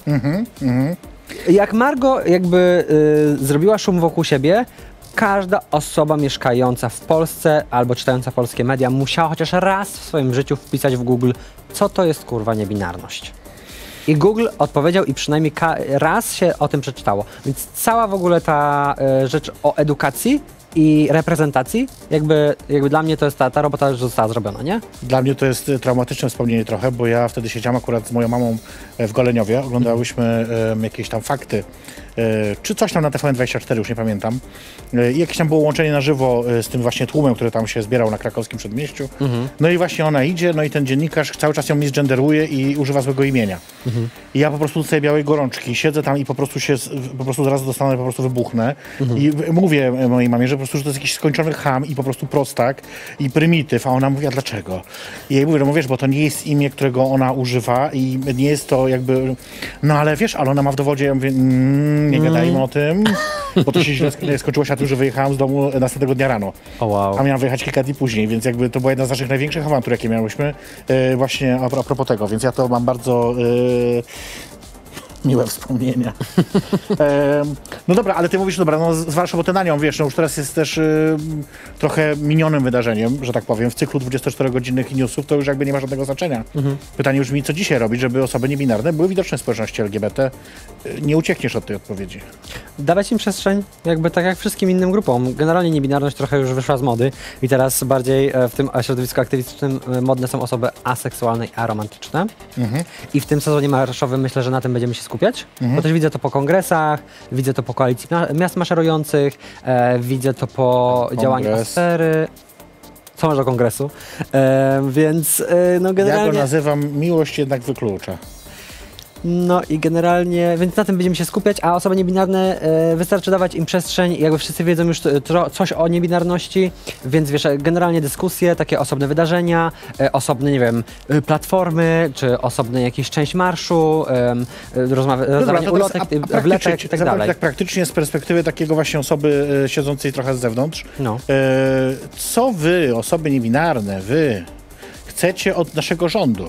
Jak Margo jakby zrobiła szum wokół siebie, każda osoba mieszkająca w Polsce albo czytająca polskie media musiała chociaż raz w swoim życiu wpisać w Google, co to jest kurwa niebinarność. I Google odpowiedział i przynajmniej raz się o tym przeczytało. Więc cała w ogóle ta rzecz o edukacji i reprezentacji, jakby dla mnie to jest ta robota już została zrobiona, nie? Dla mnie to jest traumatyczne wspomnienie trochę, bo ja wtedy siedziałem akurat z moją mamą w Goleniowie, oglądałyśmy jakieś tam fakty, czy coś tam na TVN24, już nie pamiętam. I jakieś tam było łączenie na żywo z tym właśnie tłumem, który tam się zbierał na krakowskim przedmieściu. No i właśnie ona idzie, no i ten dziennikarz cały czas ją misgenderuje i używa złego imienia. I ja po prostu dostaję białej gorączki, siedzę tam i po prostu zaraz dostanę, po prostu wybuchnę. I mówię mojej mamie, że po prostu, że to jest jakiś skończony cham i po prostu prostak i prymityw, a ona mówi, a dlaczego? I ja jej mówię, no wiesz, bo to nie jest imię, którego ona używa i nie jest to jakby, no ale wiesz, ale ona ma w dowodzie, ja mówię, nie gadajmy o tym, bo to się źle skończyło się na tym, że wyjechałem z domu następnego dnia rano. A miałem wyjechać kilka dni później, więc jakby to była jedna z naszych największych awantur, jakie miałyśmy właśnie a propos tego, więc ja to mam bardzo miłe wspomnienia. No dobra, ale ty mówisz, dobra, no zwłaszcza robotę na nią, wiesz, no już teraz jest też trochę minionym wydarzeniem, że tak powiem, w cyklu 24-godzinnych newsów to już jakby nie ma żadnego znaczenia. Pytanie brzmi, co dzisiaj robić, żeby osoby niebinarne były widoczne w społeczności LGBT? Nie uciekniesz od tej odpowiedzi. Dawać im przestrzeń, jakby tak jak wszystkim innym grupom. Generalnie niebinarność trochę już wyszła z mody i teraz bardziej w tym środowisku aktywistycznym modne są osoby aseksualne i aromantyczne. I w tym sezonie marszowym myślę, że na tym będziemy się skupiać, bo też widzę to po kongresach, widzę to po koalicji miast maszerujących, widzę to po działaniu Astery. Co masz do kongresu? Więc no generalnie... Ja go nazywam miłość jednak wyklucza. No i generalnie, więc na tym będziemy się skupiać, a osoby niebinarne wystarczy dawać im przestrzeń, jakby wszyscy wiedzą już coś o niebinarności, więc wiesz, generalnie dyskusje, takie osobne wydarzenia, osobne, nie wiem, platformy, czy osobne jakieś część marszu, rozdawanie ulotek, wlepek i tak dalej. Tak praktycznie z perspektywy takiego właśnie osoby siedzącej trochę z zewnątrz, co wy, osoby niebinarne, wy chcecie od naszego rządu?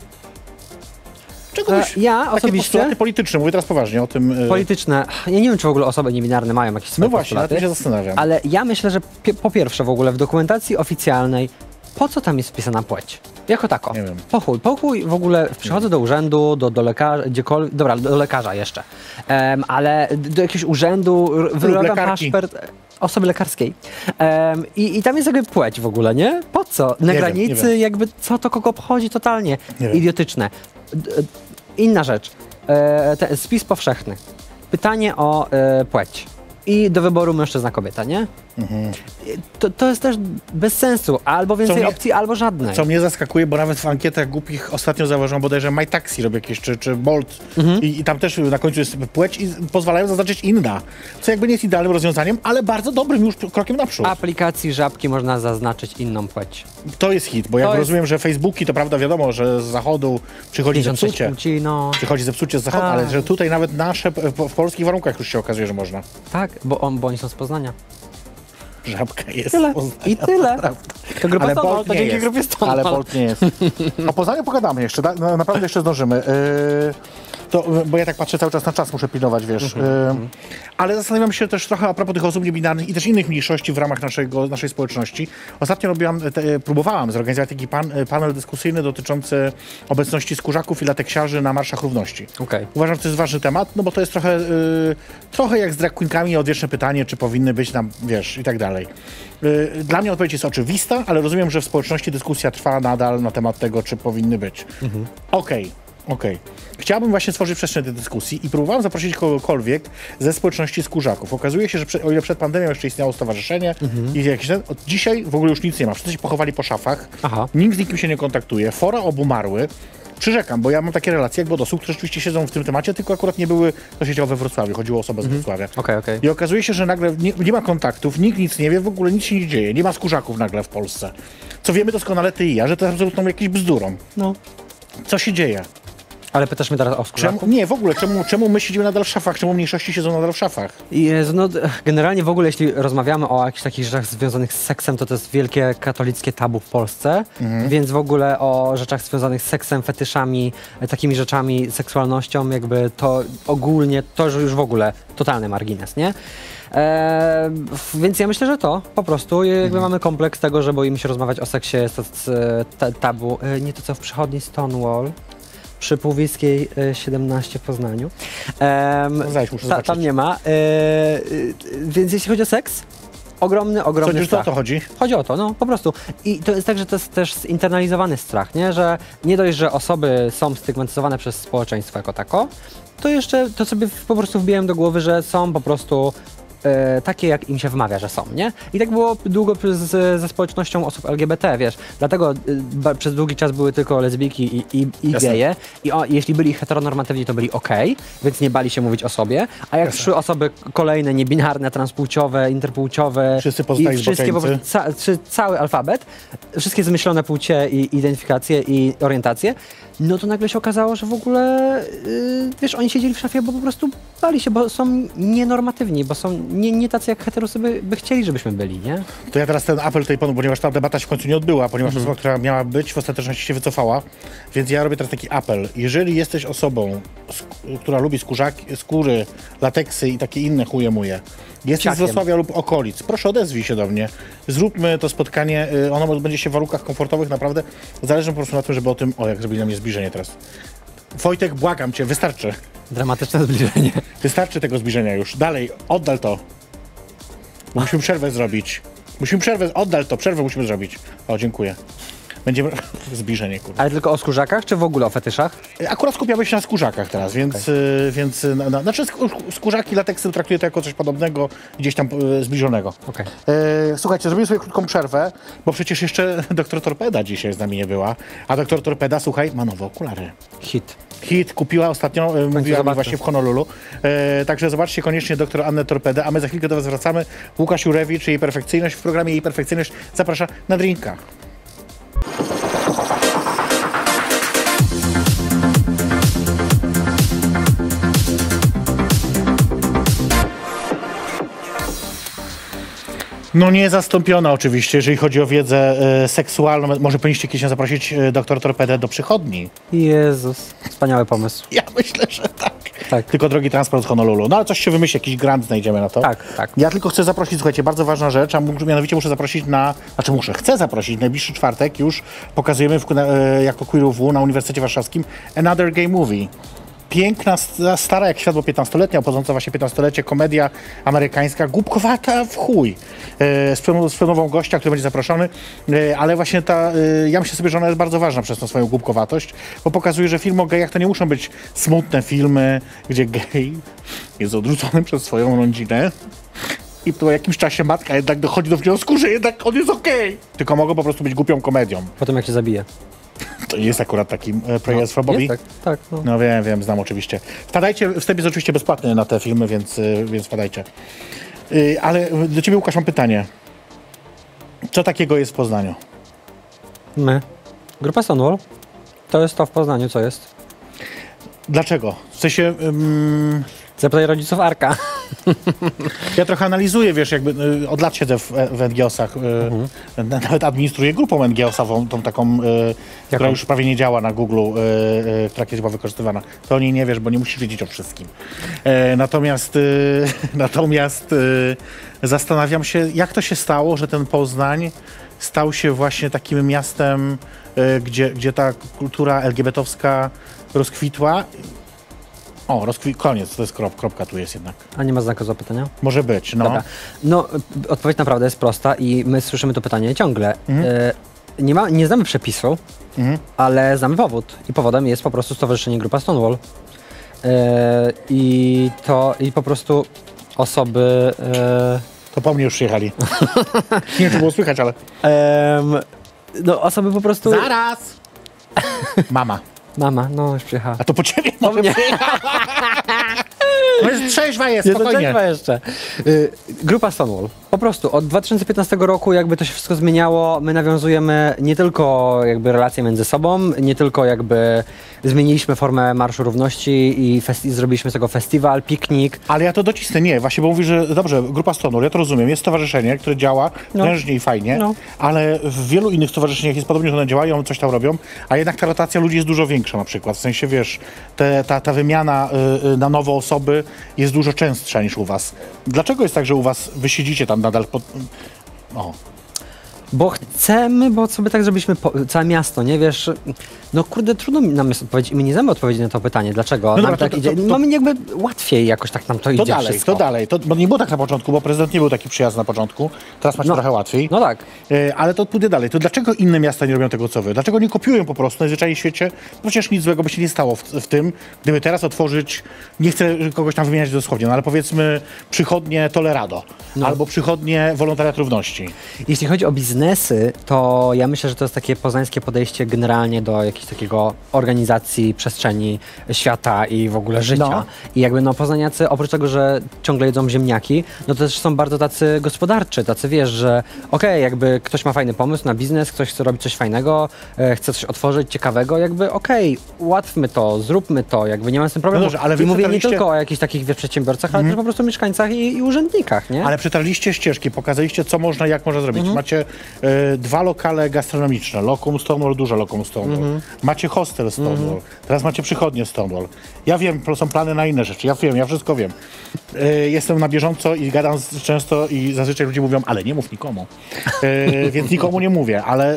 Ja osobiście... Postulaty polityczne, mówię teraz poważnie o tym... Polityczne. Ja nie wiem, czy w ogóle osoby niebinarne mają jakieś swoje postulaty. No właśnie, na tym się zastanawiam. Ale ja myślę, że po pierwsze w ogóle w dokumentacji oficjalnej, po co tam jest wpisana płeć? Jako tako. Nie wiem. Po chuj w ogóle przychodzę do urzędu, do lekarza, gdziekolwiek, dobra, do lekarza jeszcze, ale do jakiegoś urzędu, wyrobię paszport. osoby lekarskiej. I tam jest jakby płeć w ogóle, nie? Po co? Na granicy jakby co to kogo obchodzi totalnie. Idiotyczne. Inna rzecz. Spis powszechny. Pytanie o płeć. I do wyboru mężczyzna-kobieta, nie? To jest też bez sensu. Albo więcej opcji, albo żadnej. Co mnie zaskakuje, bo nawet w ankietach głupich ostatnio zauważyłem bodajże MyTaxi robi jakieś, czy Bolt i tam też na końcu jest płeć i pozwalają zaznaczyć inna. Co jakby nie jest idealnym rozwiązaniem, ale bardzo dobrym już krokiem naprzód. W aplikacji Żabki można zaznaczyć inną płeć. To jest hit, bo jak rozumiem, że Facebooki, to prawda wiadomo, że z zachodu przychodzi zepsucie. Płci, no. Przychodzi zepsucie z zachodu, ale że tutaj nawet nasze, w polskich warunkach już się okazuje, że można. Tak, bo oni są z Poznania. Żabka jest tyle. I tyle. To grupa Stonewall, to dzięki grupie Stonewall. Ale Bolt nie jest. O Poznaniu pogadamy jeszcze, naprawdę jeszcze zdążymy. Bo ja tak patrzę cały czas na czas, muszę pilnować, wiesz. Ale zastanawiam się też trochę a propos tych osób niebinarnych i też innych mniejszości w ramach naszej społeczności. Ostatnio próbowałam zorganizować taki panel dyskusyjny dotyczący obecności skórzaków i lateksiarzy na Marszach Równości. Uważam, że to jest ważny temat, no bo to jest trochę jak z drag queenkami, odwieczne pytanie, czy powinny być tam, wiesz, i tak dalej. Dla mnie odpowiedź jest oczywista, ale rozumiem, że w społeczności dyskusja trwa nadal na temat tego, czy powinny być. Okej. Chciałbym właśnie stworzyć przestrzeń tej dyskusji i próbowałem zaprosić kogokolwiek ze społeczności skórzaków. Okazuje się, że o ile przed pandemią jeszcze istniało stowarzyszenie i jakieś od dzisiaj w ogóle już nic nie ma. Wszyscy się pochowali po szafach, nikt z nikim się nie kontaktuje, fora obumarły. Przyrzekam, bo ja mam takie relacje jak osób, które rzeczywiście siedzą w tym temacie, tylko akurat nie były, to się działo we Wrocławiu, chodziło o osobę z Wrocławia. I okazuje się, że nagle nie ma kontaktów, nikt nic nie wie, w ogóle nic się nie dzieje, nie ma skórzaków nagle w Polsce. Co wiemy doskonale ty i ja, że to jest absolutną jakąś bzdurą. No. Co się dzieje? Ale pytasz mnie teraz o skórzaków? Nie, w ogóle, czemu my siedzimy nadal w szafach? Czemu mniejszości siedzą nadal w szafach? Jezu, no generalnie w ogóle, jeśli rozmawiamy o jakichś takich rzeczach związanych z seksem, to jest wielkie katolickie tabu w Polsce, więc w ogóle o rzeczach związanych z seksem, fetyszami, takimi rzeczami, seksualnością, jakby to ogólnie, to już w ogóle totalny margines, nie? Więc ja myślę, że to po prostu jakby mamy kompleks tego, że boimy się rozmawiać o seksie, jest to tabu, nie to co w przychodni Stonewall, przy Półwiejskiej 17 w Poznaniu. Tam nie ma. Więc jeśli chodzi o seks, ogromny strach. O to chodzi? Chodzi o to, no po prostu. I to jest tak, że to jest też zinternalizowany strach, nie? Że nie dość, że osoby są stygmatyzowane przez społeczeństwo jako tako, to jeszcze to sobie po prostu wbijałem do głowy, że są po prostu takie, jak im się wmawia, że są, nie? I tak było długo ze społecznością osób LGBT, wiesz. Dlatego przez długi czas były tylko lesbijki i geje. I jeśli byli heteronormatywni, to byli okej, więc nie bali się mówić o sobie. A jak przyszły osoby kolejne, niebinarne, transpłciowe, interpłciowe, wszyscy pozostali wszystkie po prostu, cały alfabet, wszystkie zmyślone płcie i identyfikacje i orientacje, no to nagle się okazało, że w ogóle, wiesz, oni siedzieli w szafie, bo po prostu bali się, bo są nienormatywni, bo są nie tacy jak heterosy by chcieli, żebyśmy byli, nie? To ja teraz ten apel tutaj panu, ponieważ ta debata się w końcu nie odbyła, ponieważ osoba, która miała być, w ostateczności się wycofała, więc ja robię teraz taki apel. Jeżeli jesteś osobą, która lubi skóry, lateksy i takie inne chuje-muje, jesteś z Wrocławia lub okolic, proszę odezwij się do mnie, zróbmy to spotkanie, ono będzie się w warunkach komfortowych, naprawdę zależy po prostu na tym, żeby o tym, jak zrobili na mnie zbliżenie teraz. Wojtek, błagam cię, wystarczy. Dramatyczne zbliżenie. Wystarczy tego zbliżenia już. Dalej, oddal to. Musimy przerwę zrobić. Oddal to, przerwę musimy zrobić. O, dziękuję. Będziemy... Zbliżenie, kurwa. Ale tylko o skórzakach, czy w ogóle o fetyszach? Akurat skupiamy się na skórzakach teraz, więc znaczy skórzaki, lateksy traktuję to jako coś podobnego, gdzieś tam zbliżonego. Słuchajcie, zrobimy sobie krótką przerwę, bo przecież jeszcze doktor Torpeda dzisiaj z nami nie była, a doktor Torpeda, słuchaj, ma nowe okulary. Hit kupiła ostatnio, mówiła mi właśnie w Honolulu. Także zobaczcie koniecznie doktor Annę Torpedę, a my za chwilkę do was wracamy. Łukasz Jurewicz, Jej Perfekcyjność. W programie Jej Perfekcyjność zaprasza na drinka. No niezastąpiona oczywiście, jeżeli chodzi o wiedzę seksualną. Może powinniście kiedyś zaprosić doktor Torpedę do przychodni. Jezus, wspaniały pomysł. Ja myślę, że tak. Tylko drogi transport z Honolulu. No ale coś się wymyśli, jakiś grant znajdziemy na to. Tak. Ja tylko chcę zaprosić, słuchajcie, bardzo ważna rzecz, mianowicie muszę zaprosić chcę zaprosić, najbliższy czwartek już pokazujemy jako Queer UW na Uniwersytecie Warszawskim Another Gay Movie. piękna, stara jak światło 15-letnia, obchodząca właśnie 15-lecie, komedia amerykańska, głupkowata w chuj. Z promową gościa, który będzie zaproszony, ale właśnie ja myślę sobie, że ona jest bardzo ważna przez tą swoją głupkowatość, bo pokazuje, że filmy o gejach to nie muszą być smutne filmy, gdzie gej jest odrzucony przez swoją rodzinę i po jakimś czasie matka jednak dochodzi do wniosku, że jednak on jest okej. Tylko mogą po prostu być głupią komedią. Potem jak się zabije. To jest akurat taki Prayers for Bobby. Tak. No wiem, znam oczywiście. Wpadajcie, wstęp jest oczywiście bezpłatny na te filmy, więc wpadajcie. Ale do ciebie, Łukasz, mam pytanie. Co takiego jest w Poznaniu? Grupa Stonewall. To jest to w Poznaniu, co jest. Dlaczego? W sensie... Zapytaj rodziców Arka. Ja trochę analizuję, wiesz, jakby od lat siedzę w NGOs-ach, nawet administruję grupą NGOs-ową, tą taką, która już prawie nie działa na Google, która kiedyś była wykorzystywana. To o niej nie wiesz, bo nie musisz wiedzieć o wszystkim. Natomiast zastanawiam się, jak to się stało, że ten Poznań stał się właśnie takim miastem, gdzie ta kultura LGBT-owska rozkwitła. O, koniec, to jest kropka tu jest jednak. A nie ma znaku zapytania? Może być, no. Dobra. No, odpowiedź naprawdę jest prosta i my słyszymy to pytanie ciągle. Nie znamy przepisu, ale znamy powód. I powodem jest po prostu Stowarzyszenie Grupa Stonewall. I po prostu osoby... To po mnie już przyjechali. Nie wiem, czy było słychać, ale... no, osoby po prostu... Zaraz! Mama, no już przyjechała. a to po ciebie może przyjechała. No jest trzeźwa, jest, spokojnie. Trzeźwa jeszcze. Grupa Stonewall. Po prostu od 2015 roku jakby to się wszystko zmieniało. My nawiązujemy nie tylko jakby relacje między sobą, nie tylko jakby zmieniliśmy formę Marszu Równości i zrobiliśmy z tego festiwal, piknik. Ale ja to docisnę, nie, właśnie, bo mówisz, że dobrze, Grupa Stonewall, ja to rozumiem, jest stowarzyszenie, które działa prężnie i fajnie, ale w wielu innych stowarzyszeniach jest podobnie, że one działają, coś tam robią, a jednak ta rotacja ludzi jest dużo większa na przykład, w sensie, wiesz, ta wymiana na nowe osoby jest dużo częstsza niż u was. Dlaczego jest tak, że u was wy siedzicie tam nadal Bo chcemy, bo sobie tak zrobiliśmy całe miasto, nie wiesz? No kurde, trudno nam jest odpowiedzieć i my nie znamy odpowiedzi na to pytanie. Dlaczego? No nam dobra, tak idzie. Mamy jakby łatwiej jakoś tak nam to idzie wszystko. To dalej, bo nie było tak na początku, bo prezydent nie był taki przyjazny na początku, teraz macie trochę łatwiej. No tak. Ale to pójdę dalej. To dlaczego inne miasta nie robią tego, co wy? Dlaczego nie kopiują po prostu najzwyczajniej w świecie? Przecież nic złego by się nie stało w tym, gdyby teraz otworzyć, nie chcę kogoś tam wymieniać dosłownie, no ale powiedzmy przychodnie Tolerado, albo przychodnie Wolontariat Równości. Jeśli chodzi o biznesy, to ja myślę, że to jest takie poznańskie podejście generalnie do jakiejś takiego organizacji przestrzeni świata i w ogóle życia. I jakby poznaniacy, oprócz tego, że ciągle jedzą ziemniaki, no to też są bardzo tacy gospodarczy, tacy wiesz, że okej, jakby ktoś ma fajny pomysł na biznes, ktoś chce robić coś fajnego, chce coś otworzyć ciekawego, jakby ułatwmy to, zróbmy to, jakby nie ma z tym problemu. No dobrze, ale wy I mówię nie tylko o jakichś takich przedsiębiorcach, ale też po prostu mieszkańcach i urzędnikach, nie? Ale przetarliście ścieżki, pokazaliście co można, jak można zrobić. Macie 2 lokale gastronomiczne, Locum Stonewall, duże Locum Stonewall. Macie hostel Stonewall, teraz macie przychodnię Stonewall. Ja wiem, są plany na inne rzeczy, ja wszystko wiem. Jestem na bieżąco i gadam często i zazwyczaj ludzie mówią, ale nie mów nikomu. Więc nikomu nie mówię, ale...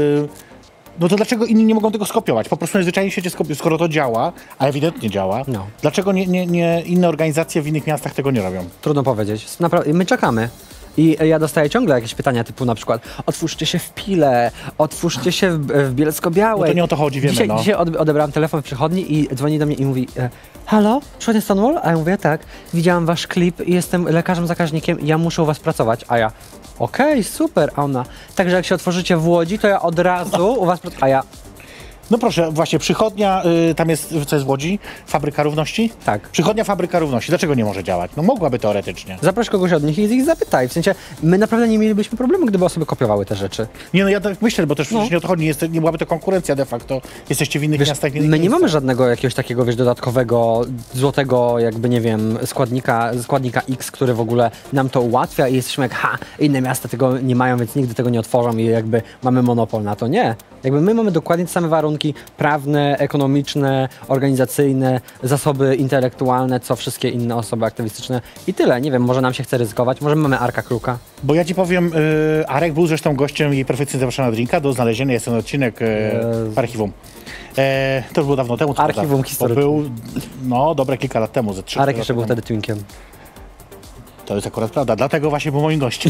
No to dlaczego inni nie mogą tego skopiować? Po prostu najzwyczajniej w świecie skoro to działa, a ewidentnie działa, dlaczego nie inne organizacje w innych miastach tego nie robią? Trudno powiedzieć. Naprawdę, my czekamy. I ja dostaję ciągle jakieś pytania typu na przykład otwórzcie się w Pile, otwórzcie się w Bielsko-Białej. No to nie o to chodzi, wiemy. Dzisiaj odebrałam telefon w przychodni i dzwoni do mnie i mówi halo, przychodnia Stonewall? A ja mówię tak, widziałam wasz klip i jestem lekarzem zakaźnikiem i ja muszę u was pracować. A ja okej, super. A ona, także jak się otworzycie w Łodzi, to ja od razu u was pracuję. A ja no proszę, właśnie, przychodnia, tam jest, co jest w Łodzi? Fabryka Równości? Tak. Przychodnia Fabryka Równości, dlaczego nie może działać? No mogłaby teoretycznie. Zaproś kogoś od nich i ich zapytaj. W sensie, my naprawdę nie mielibyśmy problemu, gdyby osoby kopiowały te rzeczy. Nie, no ja tak myślę, bo też nie o to chodzi, nie byłaby to konkurencja de facto. Jesteście w innych miastach, w innych my nie miejscach. mamy żadnego jakiegoś takiego, wiesz, dodatkowego, złotego, jakby, nie wiem, składnika X, który w ogóle nam to ułatwia i jesteśmy jak, inne miasta tego nie mają, więc nigdy tego nie otworzą i jakby mamy monopol na to. Nie. Jakby my mamy dokładnie te same warunki prawne, ekonomiczne, organizacyjne, zasoby intelektualne, co wszystkie inne osoby aktywistyczne i tyle. Nie wiem, może nam się chce ryzykować, może my mamy Arka Kruka. Bo ja ci powiem, Arek był zresztą gościem jej perfekcyjnie zapraszana na drinka, do znalezienia jest ten odcinek w archiwum. To już było dawno temu. Archiwum historyczne. Był, no, dobre kilka lat temu, ze 3 Arek jeszcze był wtedy twinkiem. To jest akurat prawda, dlatego właśnie był moim gościem.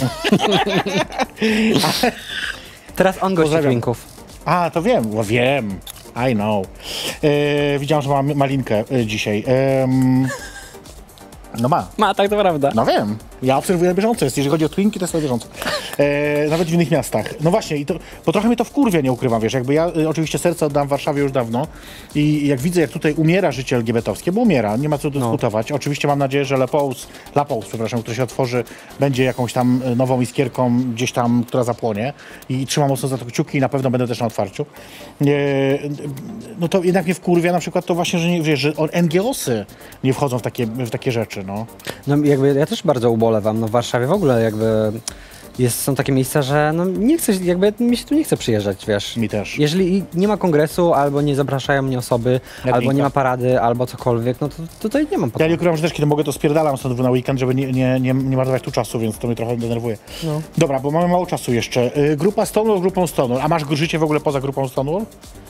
Teraz on gości Pozdrawiam. twinków. A, to wiem, bo wiem. I know. Widziałem, że ma malinkę dzisiaj. No ma. Ma, tak to prawda. No wiem. Ja obserwuję na bieżąco. Jeżeli chodzi o twinki, to jest na bieżąco. Nawet w innych miastach. No właśnie, bo trochę mnie to wkurwia, nie ukrywam, wiesz, jakby ja oczywiście serce oddam Warszawie już dawno i jak widzę, jak tutaj umiera życie LGBT-owskie, bo umiera, nie ma co dyskutować. Oczywiście mam nadzieję, że La Pause, który się otworzy, będzie jakąś tam nową iskierką gdzieś tam, która zapłonie i trzymam mocno za to kciuki i na pewno będę też na otwarciu. No to jednak mnie wkurwia na przykład to właśnie, że, nie, wiesz, że NGO-sy nie wchodzą w takie rzeczy, no. No jakby ja też bardzo ubolewam, no w Warszawie w ogóle jakby są takie miejsca, że no nie chcę, jakby mi się tu nie chce przyjeżdżać, wiesz. Mi też. Jeżeli nie ma kongresu, albo nie zapraszają mnie osoby, Jak albo Linka. nie ma parady, albo cokolwiek, no to tutaj nie mam Ja potrzeby. nie ukrywam, że też kiedy mogę, to spierdalam stąd na weekend, żeby nie marnować tu czasu, więc to mnie trochę denerwuje. No. Dobra, bo mamy mało czasu jeszcze. Grupa Stonewall, grupą Stonewall. A masz życie w ogóle poza grupą Stonewall?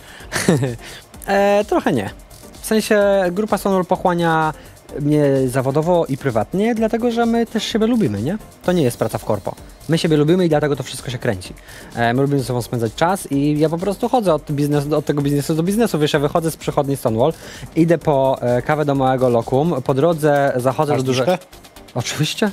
Trochę nie. W sensie grupa Stonewall pochłania mnie zawodowo i prywatnie, dlatego że my też siebie lubimy, nie? To nie jest praca w korpo. My siebie lubimy i dlatego to wszystko się kręci. My lubimy ze sobą spędzać czas i ja po prostu chodzę od tego biznesu do biznesu. Wiesz, ja wychodzę z przychodni Stonewall, idę po kawę do małego lokum, po drodze zachodzę Masz do dużego... zniżkę? Oczywiście.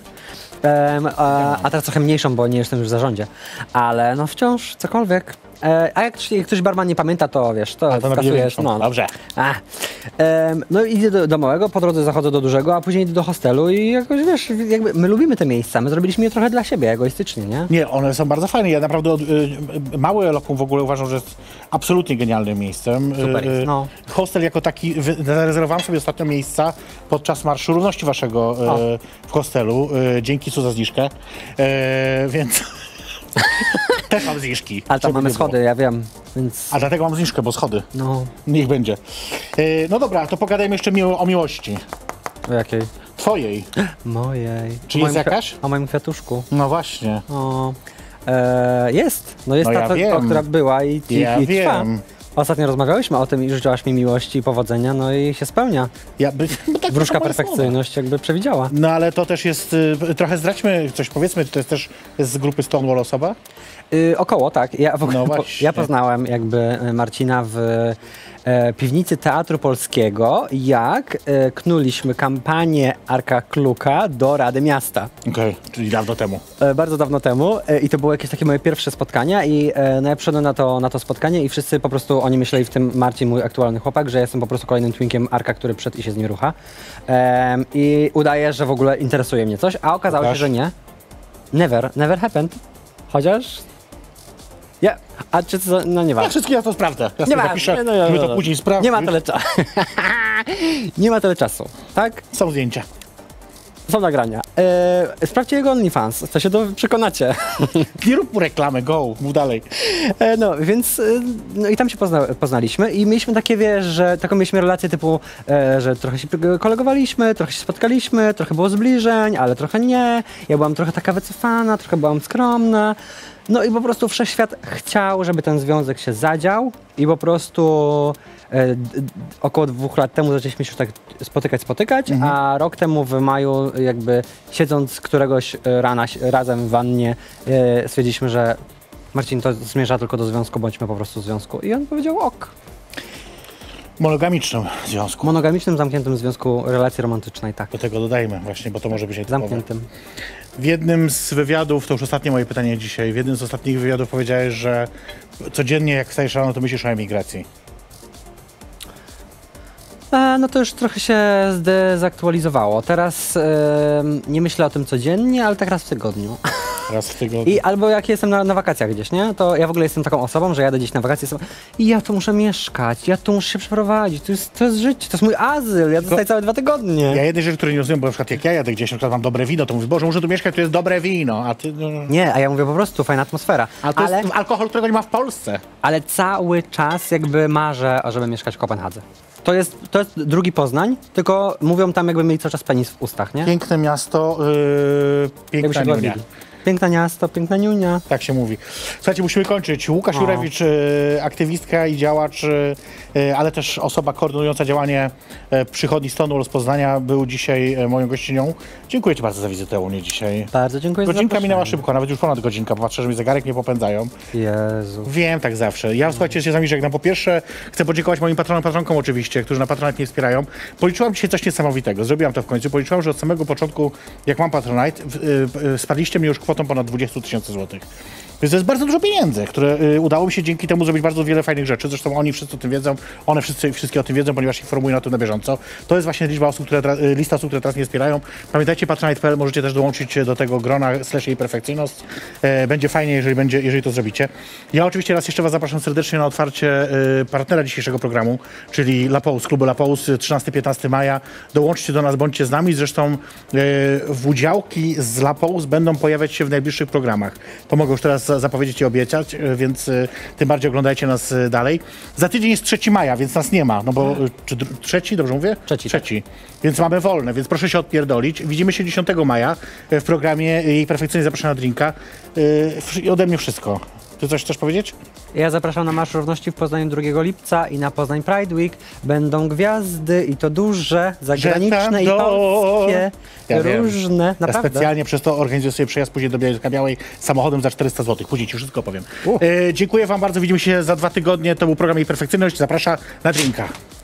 A teraz trochę mniejszą, bo nie jestem już w zarządzie. Ale no wciąż, cokolwiek. A jak ktoś barman nie pamięta, to wiesz, to to skasujesz. no. Dobrze. No i idę do małego, po drodze zachodzę do dużego, a później idę do hostelu i jakoś, wiesz, jakby my lubimy te miejsca, my zrobiliśmy je trochę dla siebie, egoistycznie, nie? Nie, one są bardzo fajne. Ja naprawdę małe lokum w ogóle uważam, że jest absolutnie genialnym miejscem. Super jest, no. Hostel jako taki, zarezerwowałem sobie ostatnio miejsca podczas Marszu Równości waszego w hostelu. Dzięki Su za zniżkę. Więc też mam zniżki. Ale tam żeby mamy nie było. schody, ja wiem, więc A dlatego mam zniżkę, bo schody. no, Niech będzie. No dobra, to pogadajmy jeszcze o miłości. o jakiej? Twojej. Mojej. Czy O jest moim jakaś? O moim kwiatuszku. No właśnie. O, jest. No jest No ta, ja co- wiem. która była i Ja trwa. wiem. Ostatnio rozmawiałyśmy o tym i życzyłaś mi miłości i powodzenia, no i się spełnia. Bo tak Wróżka to są moje słowa. perfekcyjność jakby przewidziała. No ale to też jest, trochę zdradźmy coś, powiedzmy, to jest też z grupy Stonewall osoba? Około, tak. Ja, w ogóle, No właśnie. ja poznałem jakby Marcina w piwnicy Teatru Polskiego, jak knuliśmy kampanię Arka Kluka do Rady Miasta. Okej, czyli dawno temu. Bardzo dawno temu i to było jakieś takie moje pierwsze spotkania i no ja przyszedłem na to spotkanie i wszyscy po prostu, oni myśleli, w tym Marcin, mój aktualny chłopak, że jestem po prostu kolejnym twinkiem Arka, który przed i się z nim rucha. I udaje, że w ogóle interesuje mnie coś, a okazało się, Pokaż. że nie. Never happened. Chociaż... Ja, a czy to, no nie Ja ważne. wszystkie ja to sprawdzę. Ja Nie sobie ma, zapiszę, no, żeby to później sprawdzić. Nie ma tyle czasu. Nie ma tyle czasu, tak? Są zdjęcia. Są nagrania. Sprawdźcie jego OnlyFans, to się przekonacie. Nie rób mu reklamy, go, mów dalej. No, więc no i tam się poznaliśmy i mieliśmy takie, wiesz, że taką mieliśmy relację typu, że trochę się kolegowaliśmy, trochę się spotkaliśmy, trochę było zbliżeń, ale trochę nie. Ja byłam trochę taka wycofana, trochę byłam skromna. No i po prostu wszechświat chciał, żeby ten związek się zadział i po prostu około 2 lat temu zaczęliśmy się tak spotykać, a rok temu w maju jakby siedząc któregoś rana razem w wannie stwierdziliśmy, że Marcin, to zmierza tylko do związku, bądźmy po prostu w związku. I on powiedział ok. Monogamicznym związku. Monogamicznym, zamkniętym związku relacji romantycznej, tak. Do tego dodajmy właśnie, bo to może być nietypowe. Zamkniętym. W jednym z wywiadów, to już ostatnie moje pytanie dzisiaj, w jednym z ostatnich wywiadów powiedziałeś, że codziennie jak wstajesz rano, to myślisz o emigracji. No to już trochę się zdezaktualizowało. Teraz nie myślę o tym codziennie, ale tak raz w tygodniu. Raz w tygodniu. I albo jak jestem na wakacjach gdzieś, nie? To ja w ogóle jestem taką osobą, że jadę gdzieś na wakacje i ja tu muszę mieszkać, ja tu muszę się przeprowadzić, to jest życie, to jest mój azyl, ja zostaję całe 2 tygodnie. Ja jednej rzeczy, której nie rozumiem, bo na przykład jak ja jadę gdzieś, na przykład mam dobre wino, to mówię, Boże, muszę tu mieszkać, tu jest dobre wino, a ty... No, Nie, a ja mówię po prostu fajna atmosfera. a to jest alkohol, którego nie ma w Polsce. Ale cały czas jakby marzę, żeby mieszkać w Kopenhadze. To jest drugi Poznań, tylko mówią tam jakby mieli cały czas penis w ustach, nie? Piękne miasto, Jakby piękna się Niunia. gorlili. Piękne miasto, piękna niunia. Tak się mówi. Słuchajcie, musimy kończyć. Łukasz Jurewicz, aktywistka i działacz, ale też osoba koordynująca działanie przychodni stanu rozpoznania, był dzisiaj moją gościnią. Dziękuję ci bardzo za wizytę u mnie dzisiaj. Bardzo dziękuję za Godzinka zaproszenie. minęła szybko, nawet już ponad godzinka. Popatrzę, że mi zegarek nie popędzają. Jezu. Wiem, tak zawsze. Ja, słuchajcie, się z wami żegnam. Po pierwsze, chcę podziękować moim patronom, patronkom oczywiście, którzy na Patronite mnie wspierają. Policzyłam dzisiaj coś niesamowitego. Zrobiłam to w końcu. Policzyłam, że od samego początku, jak mam Patronite, spadliście mnie już kwotą ponad 20 000 złotych. Więc to jest bardzo dużo pieniędzy, które udało mi się dzięki temu zrobić bardzo wiele fajnych rzeczy. Zresztą oni wszyscy o tym wiedzą, one wszystkie o tym wiedzą, ponieważ informują o tym na bieżąco. To jest właśnie lista osób, które teraz mnie wspierają. Pamiętajcie, patronite.pl, możecie też dołączyć do tego grona / jej perfekcyjność. Będzie fajnie, jeżeli to zrobicie. Ja oczywiście raz jeszcze was zapraszam serdecznie na otwarcie partnera dzisiejszego programu, czyli Lapous, klubu Lapous, 13-15 maja. Dołączcie do nas, bądźcie z nami. Zresztą udziałki z Lapous będą pojawiać się w najbliższych programach. To mogę już teraz zapowiedzieć i obiecać, więc tym bardziej oglądajcie nas dalej. Za tydzień jest 3 maja, więc nas nie ma, no bo czy trzeci, dobrze mówię? Trzeci. Więc mamy wolne, więc proszę się odpierdolić. Widzimy się 10 maja w programie Jej Perfekcyjnie Zapraszam na drinka. Ode mnie wszystko. Ty coś chcesz powiedzieć? Ja zapraszam na Marsz Równości w Poznaniu 2 lipca i na Poznań Pride Week. Będą gwiazdy i to duże, zagraniczne i polskie, różne. Naprawdę. Ja specjalnie przez to organizuję sobie przejazd później do Białej samochodem za 400 zł. Później ci wszystko powiem. Dziękuję wam bardzo, widzimy się za 2 tygodnie. To był program Jej Perfekcyjność. Zapraszam na drinka.